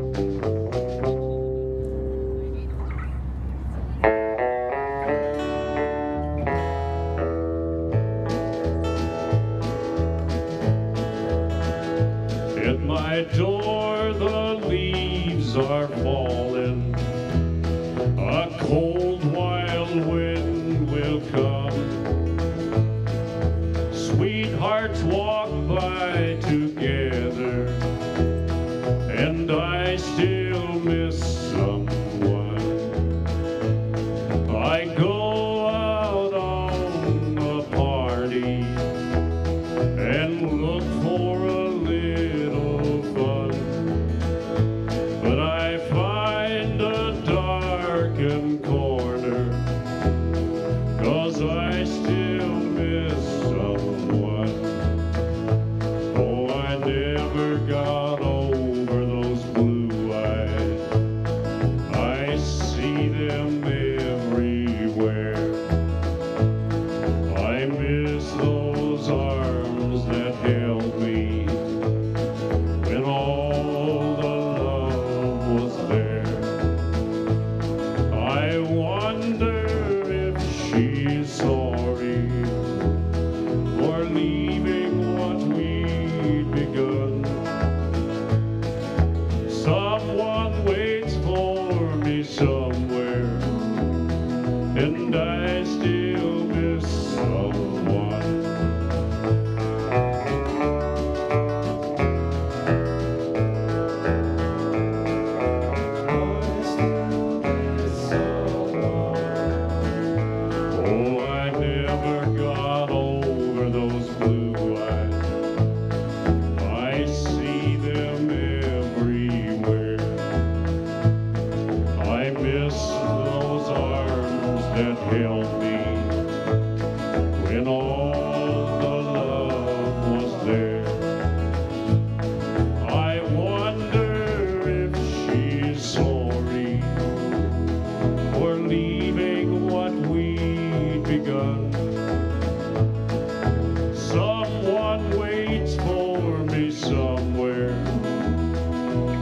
At my door the leaves are falling. A cold wild wind will come. Sweethearts walk by together, and I still miss someone. I go out on a party and look for a little fun, but I find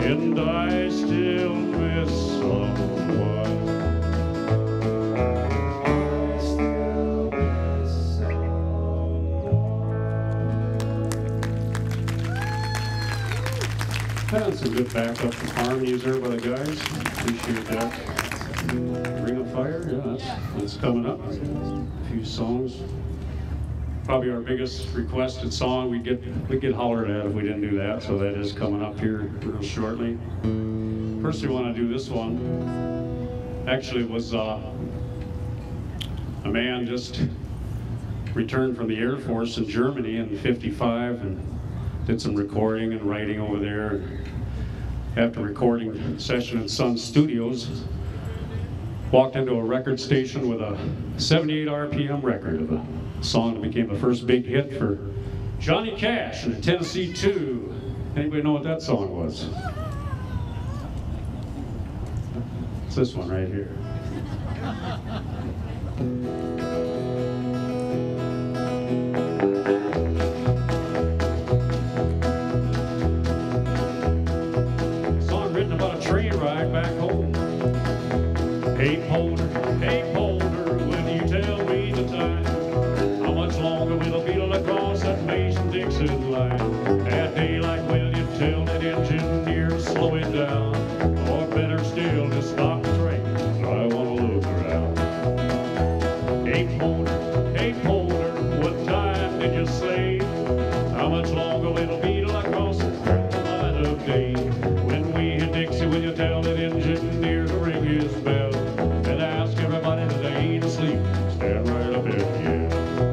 and I still miss someone. I still miss someone. That's some good backup harmonies there by the guys. Appreciate that. Ring of Fire, yeah, that's, that's coming up. A few songs. Probably our biggest requested song. We'd get, we'd get hollered at if we didn't do that, so that is coming up here real shortly. First, we want to do this one. Actually, it was uh, a man just returned from the Air Force in Germany in fifty-five and did some recording and writing over there. After recording a session in Sun Studios, walked into a record station with a seventy-eight R P M record of a song that became the first big hit for Johnny Cash and Tennessee two. Anybody know what that song was? It's this one right here. Song written about a train ride back home. Hey Polder, hey Polder, when you tell me the time, how much longer will it be till I cross that Mason-Dixon line? At daylight, will you tell that engineer to slow it down? Or better still, just stop the train, I want to look around. Hey Polder, hey Polder, what time did you say? How much longer will it be till I cross the line of day? When we hit Dixie, will you tell that engineer to ring his bell? And ask everybody that they ain't asleep, stand right up in the air.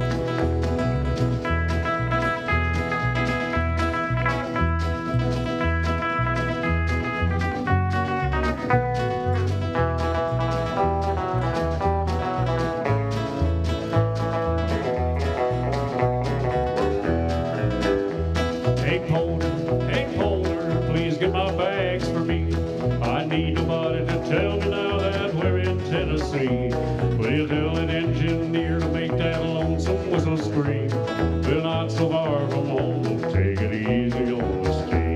Hey Polder, hey Polder, please get my bags for me. I need nobody to tell me now that we're in Tennessee. Will you tell an engineer to make that lonesome whistle scream? We're not so far from home, we'll take it easy on the street.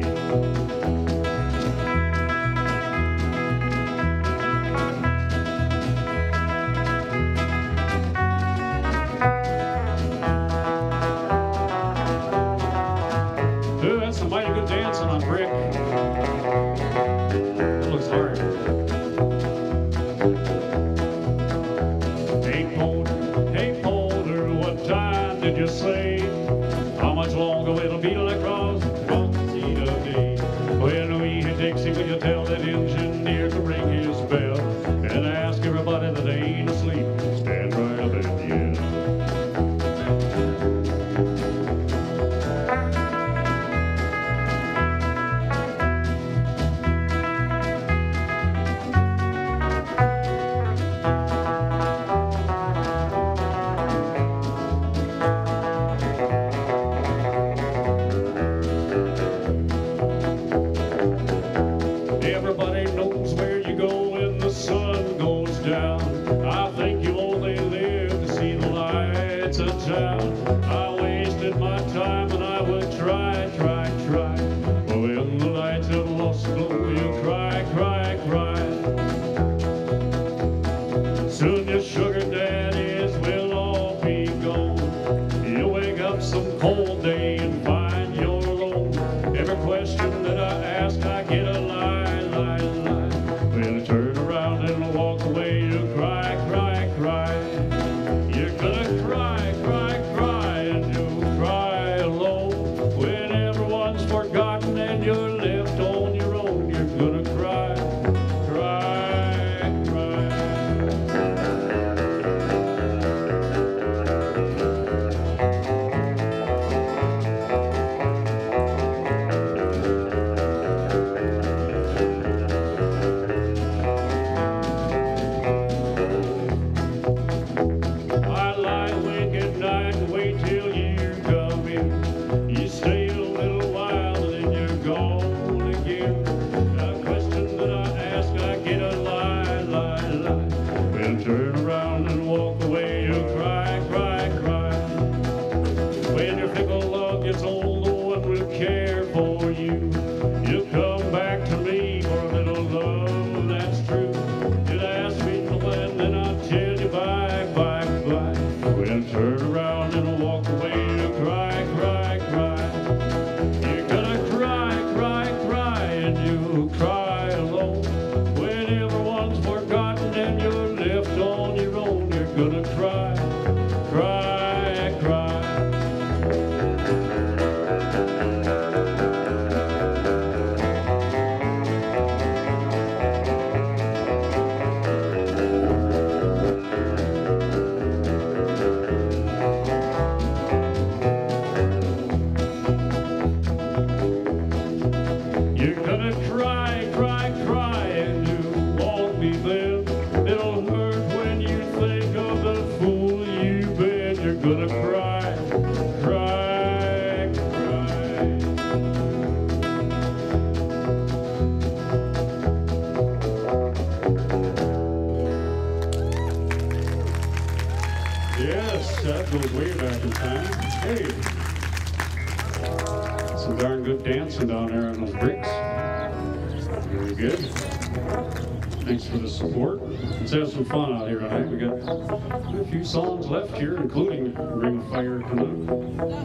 Ooh, that's some mighty good dancing on brick. That looks hard. Hey Polder, hey Polder, what time did you say? How much longer will it be till I cross the seat of day? When we hit Dixie, will you tell that engineer to ring his bell? And ask everybody that they ain't asleep, stand right up in the air. goes way back in time. Hey! Some darn good dancing down there on those bricks. Very good. Thanks for the support. Let's have some fun out here tonight. We got a few songs left here, including Ring of Fire coming up.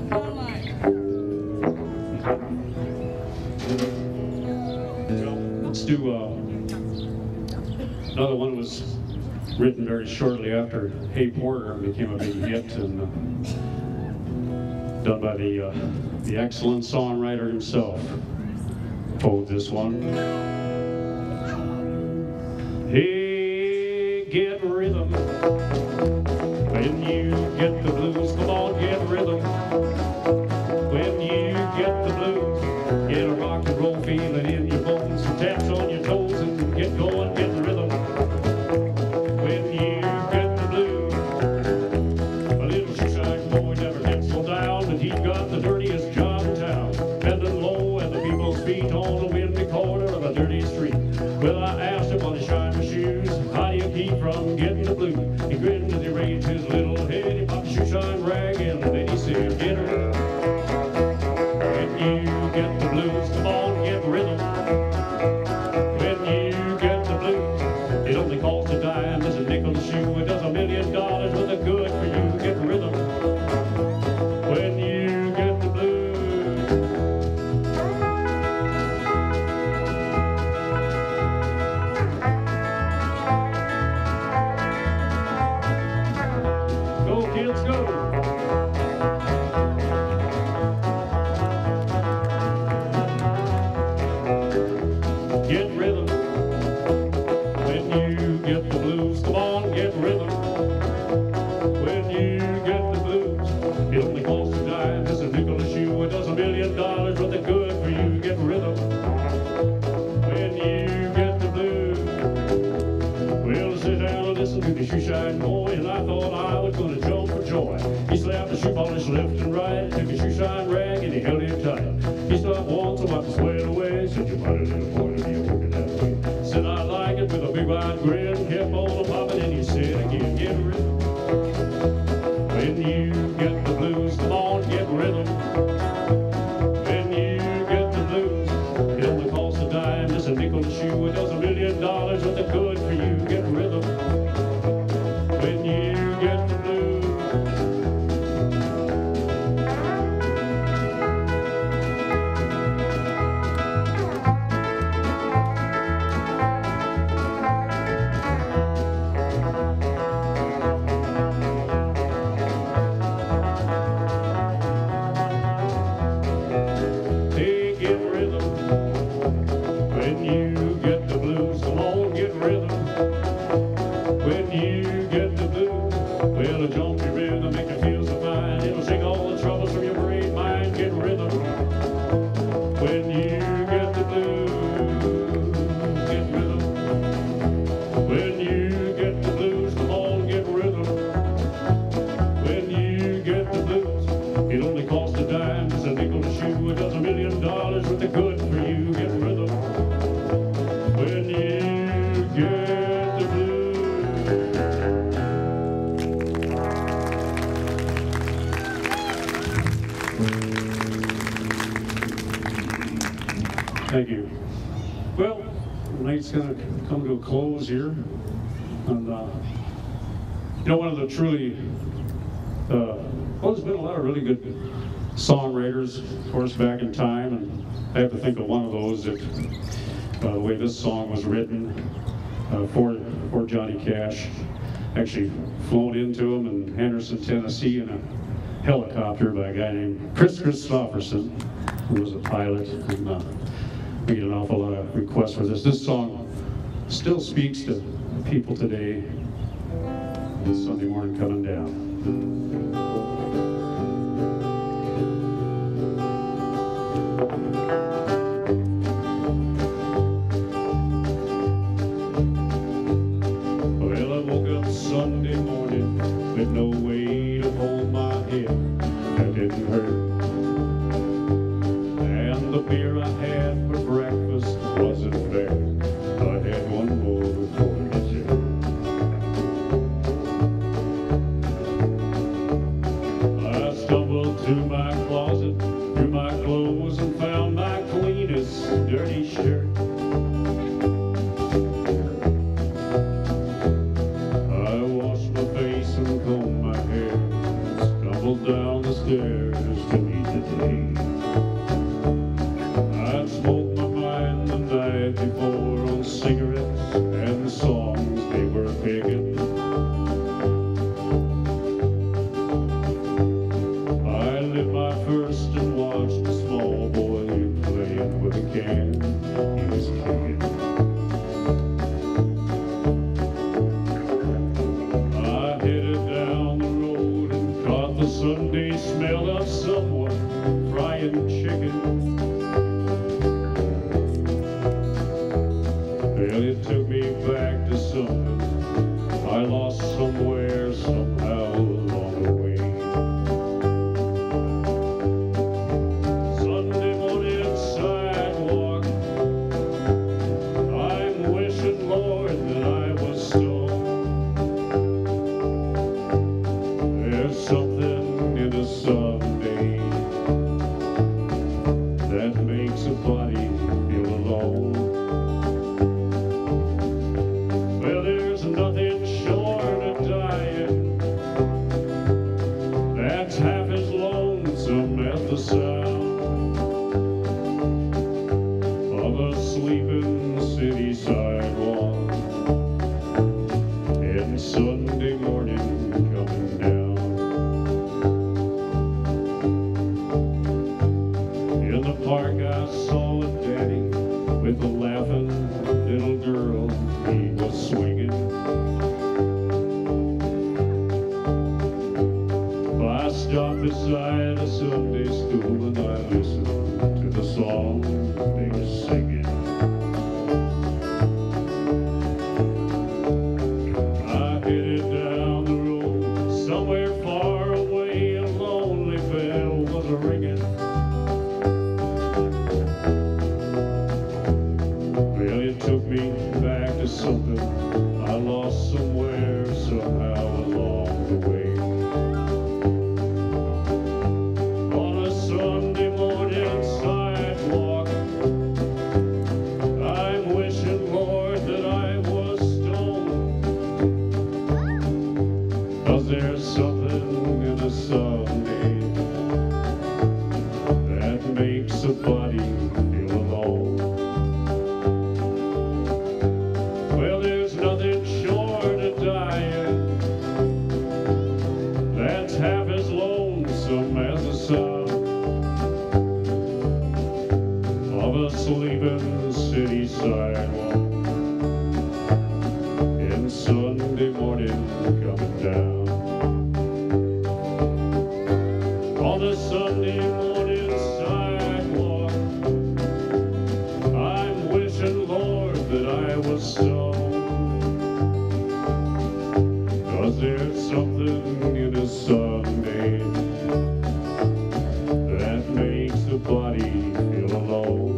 Let's do uh, another one that was written very shortly after Hey Porter and became a big hit, and uh, done by the uh, the excellent songwriter himself. Hold this one. Hey, get rhythm. When you get the blues, come on, get rhythm. When you get the blues, get a rock and roll feeling in your bones, some taps on your toes, and get going, get the rhythm. When you get the blues, a little shoeshine boy never gets so down, but he got the dirtiest job in town, bending low at the people's feet on the windy corner of a dirty street. Well, I asked him on his shiny shoes, how do you keep from getting the blues? He grinned as he raised his little head, he popped a shoeshine rag, and then he said, get her. When you get the blues, come on, get rhythm. When you get the blues, it only costs a dime, there's a nickel a shoe, it does a million dollars with a good for you, get rhythm. When you get the blues. Go kids, go! Get rhythm. When you get the blues, come on, get rhythm. When you get the blues, it only costs a dime, it's a nickel a shoe, it does a million dollars with the good for you, get rhythm. When you get the blues. Well, I sit down and listen to the shoeshine boy, and I thought I was gonna jump for joy. He slapped the shoe polish left and right, took a shoeshine rag and he held it tight. He stopped once and wiped the sweat away, said, you might have been a point of you working that way. Said, I like it with a big wide grin, kept on popping, and he said again, get rhythm. When you get the blues, come on, get rhythm. When you get the blues, it only costs a dime, just a nickel a shoe, it does a million dollars with the good for you, get rhythm. When you get the blues. Hey, get rhythm. When you get the blues, come on, get rhythm. When you get the blues, well, a jumpy rhythm make you feel so fine. It'll shake all the troubles from your brain mind. Get rhythm. When you get the blues, get rhythm. When you get the blues, come on, get rhythm. When you get the blues, it only costs a dime, just a nickel a shoe, it does a million dollars with the good for you, get rhythm. When you get the blues. Thank you. Well, the night's gonna come to a close here, and uh, you know, one of the truly, uh, well, there's been a lot of really good songwriters, of course, back in time, and I have to think of one of those that, uh, the way this song was written, uh, for for Johnny Cash, actually flown into him in Henderson, Tennessee, in a helicopter by a guy named Chris Christopherson, who was a pilot, and uh, we get an awful lot of requests for this. This song still speaks to people today, this Sunday morning coming down. Well, I woke up Sunday morning with no way to hold my head. That didn't hurt. And the beer I had for breakfast wasn't fair. I had one more before dessert. dirty shirt. I washed my face and combed my hair, stumbled down the stairs to meet the day. I'd smoked my mind the night before on cigarettes and the songs they were picking. I lit my first and watched a small boy playing with a can he was kicking. I headed down the road and caught the Sunday smell of someone frying chicken. Well, it took me back to something I lost somewhere, somehow along the way. Sunday morning sidewalk, I'm wishing, Lord, that I was stoned. There's something in a Sunday that makes a body feel alone. Well, there's nothing short of dying that's half as lonesome as the sound of a sleeping city sidewalk and Sunday morning coming down. In the park I saw a daddy with a laughing little girl he was swinging. I stopped beside a Sunday school and I listened to the song they were singing. I headed down the road, somewhere far away a lonely bell was ringing. Well, it took me back to something I lost somewhere, somehow along the way. On a Sunday morning sidewalk, I'm wishing, Lord, that I was stoned. 'Cause there's something in a Sunday that makes a body feel alone. Well, there's nothing short of dying that's half as lonesome as the sound of a sleeping city sidewalk and Sunday morning coming down. On the Sunday morning sidewalk, I'm wishing, Lord, that I was stoned. 'Cause there's something in a Sunday that makes the body feel alone.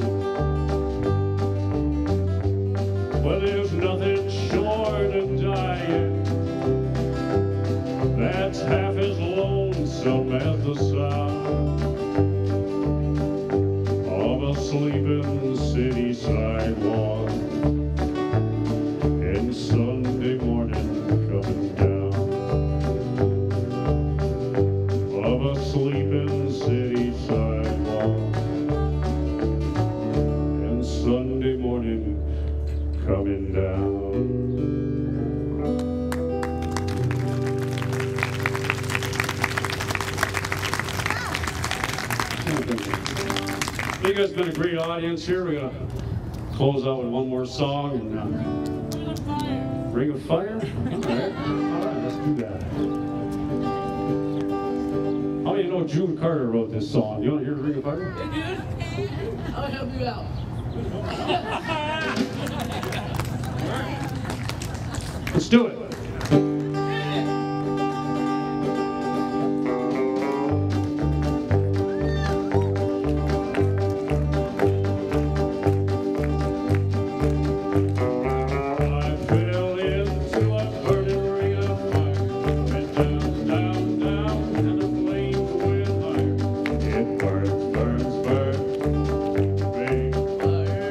Well, there's nothing short of dying that's half as lonesome as the sound of a sleeping city sidewalk and Sunday morning coming down. Of a sleeping city sidewalk and Sunday morning coming down. I think it's been a great audience here. We're going to close out with one more song. And, uh, Ring of Fire? All right. All right, let's do that. How many know June Carter wrote this song? You want to hear Ring of Fire? Hey, dude. I'll help you out. Let's do it. Fire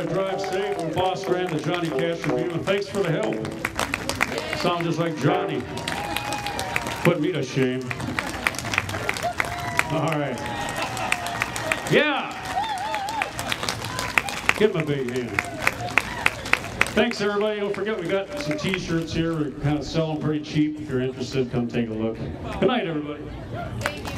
everybody drive safe. I'm Boss Grant, the Johnny Cash Revue, and thanks for the help. Sound just like Johnny. Put me to shame. All right. Yeah. Give him a big hand. Thanks, everybody. Don't forget, we got some T-shirts here. We're kind of selling pretty cheap. If you're interested, come take a look. Good night, everybody.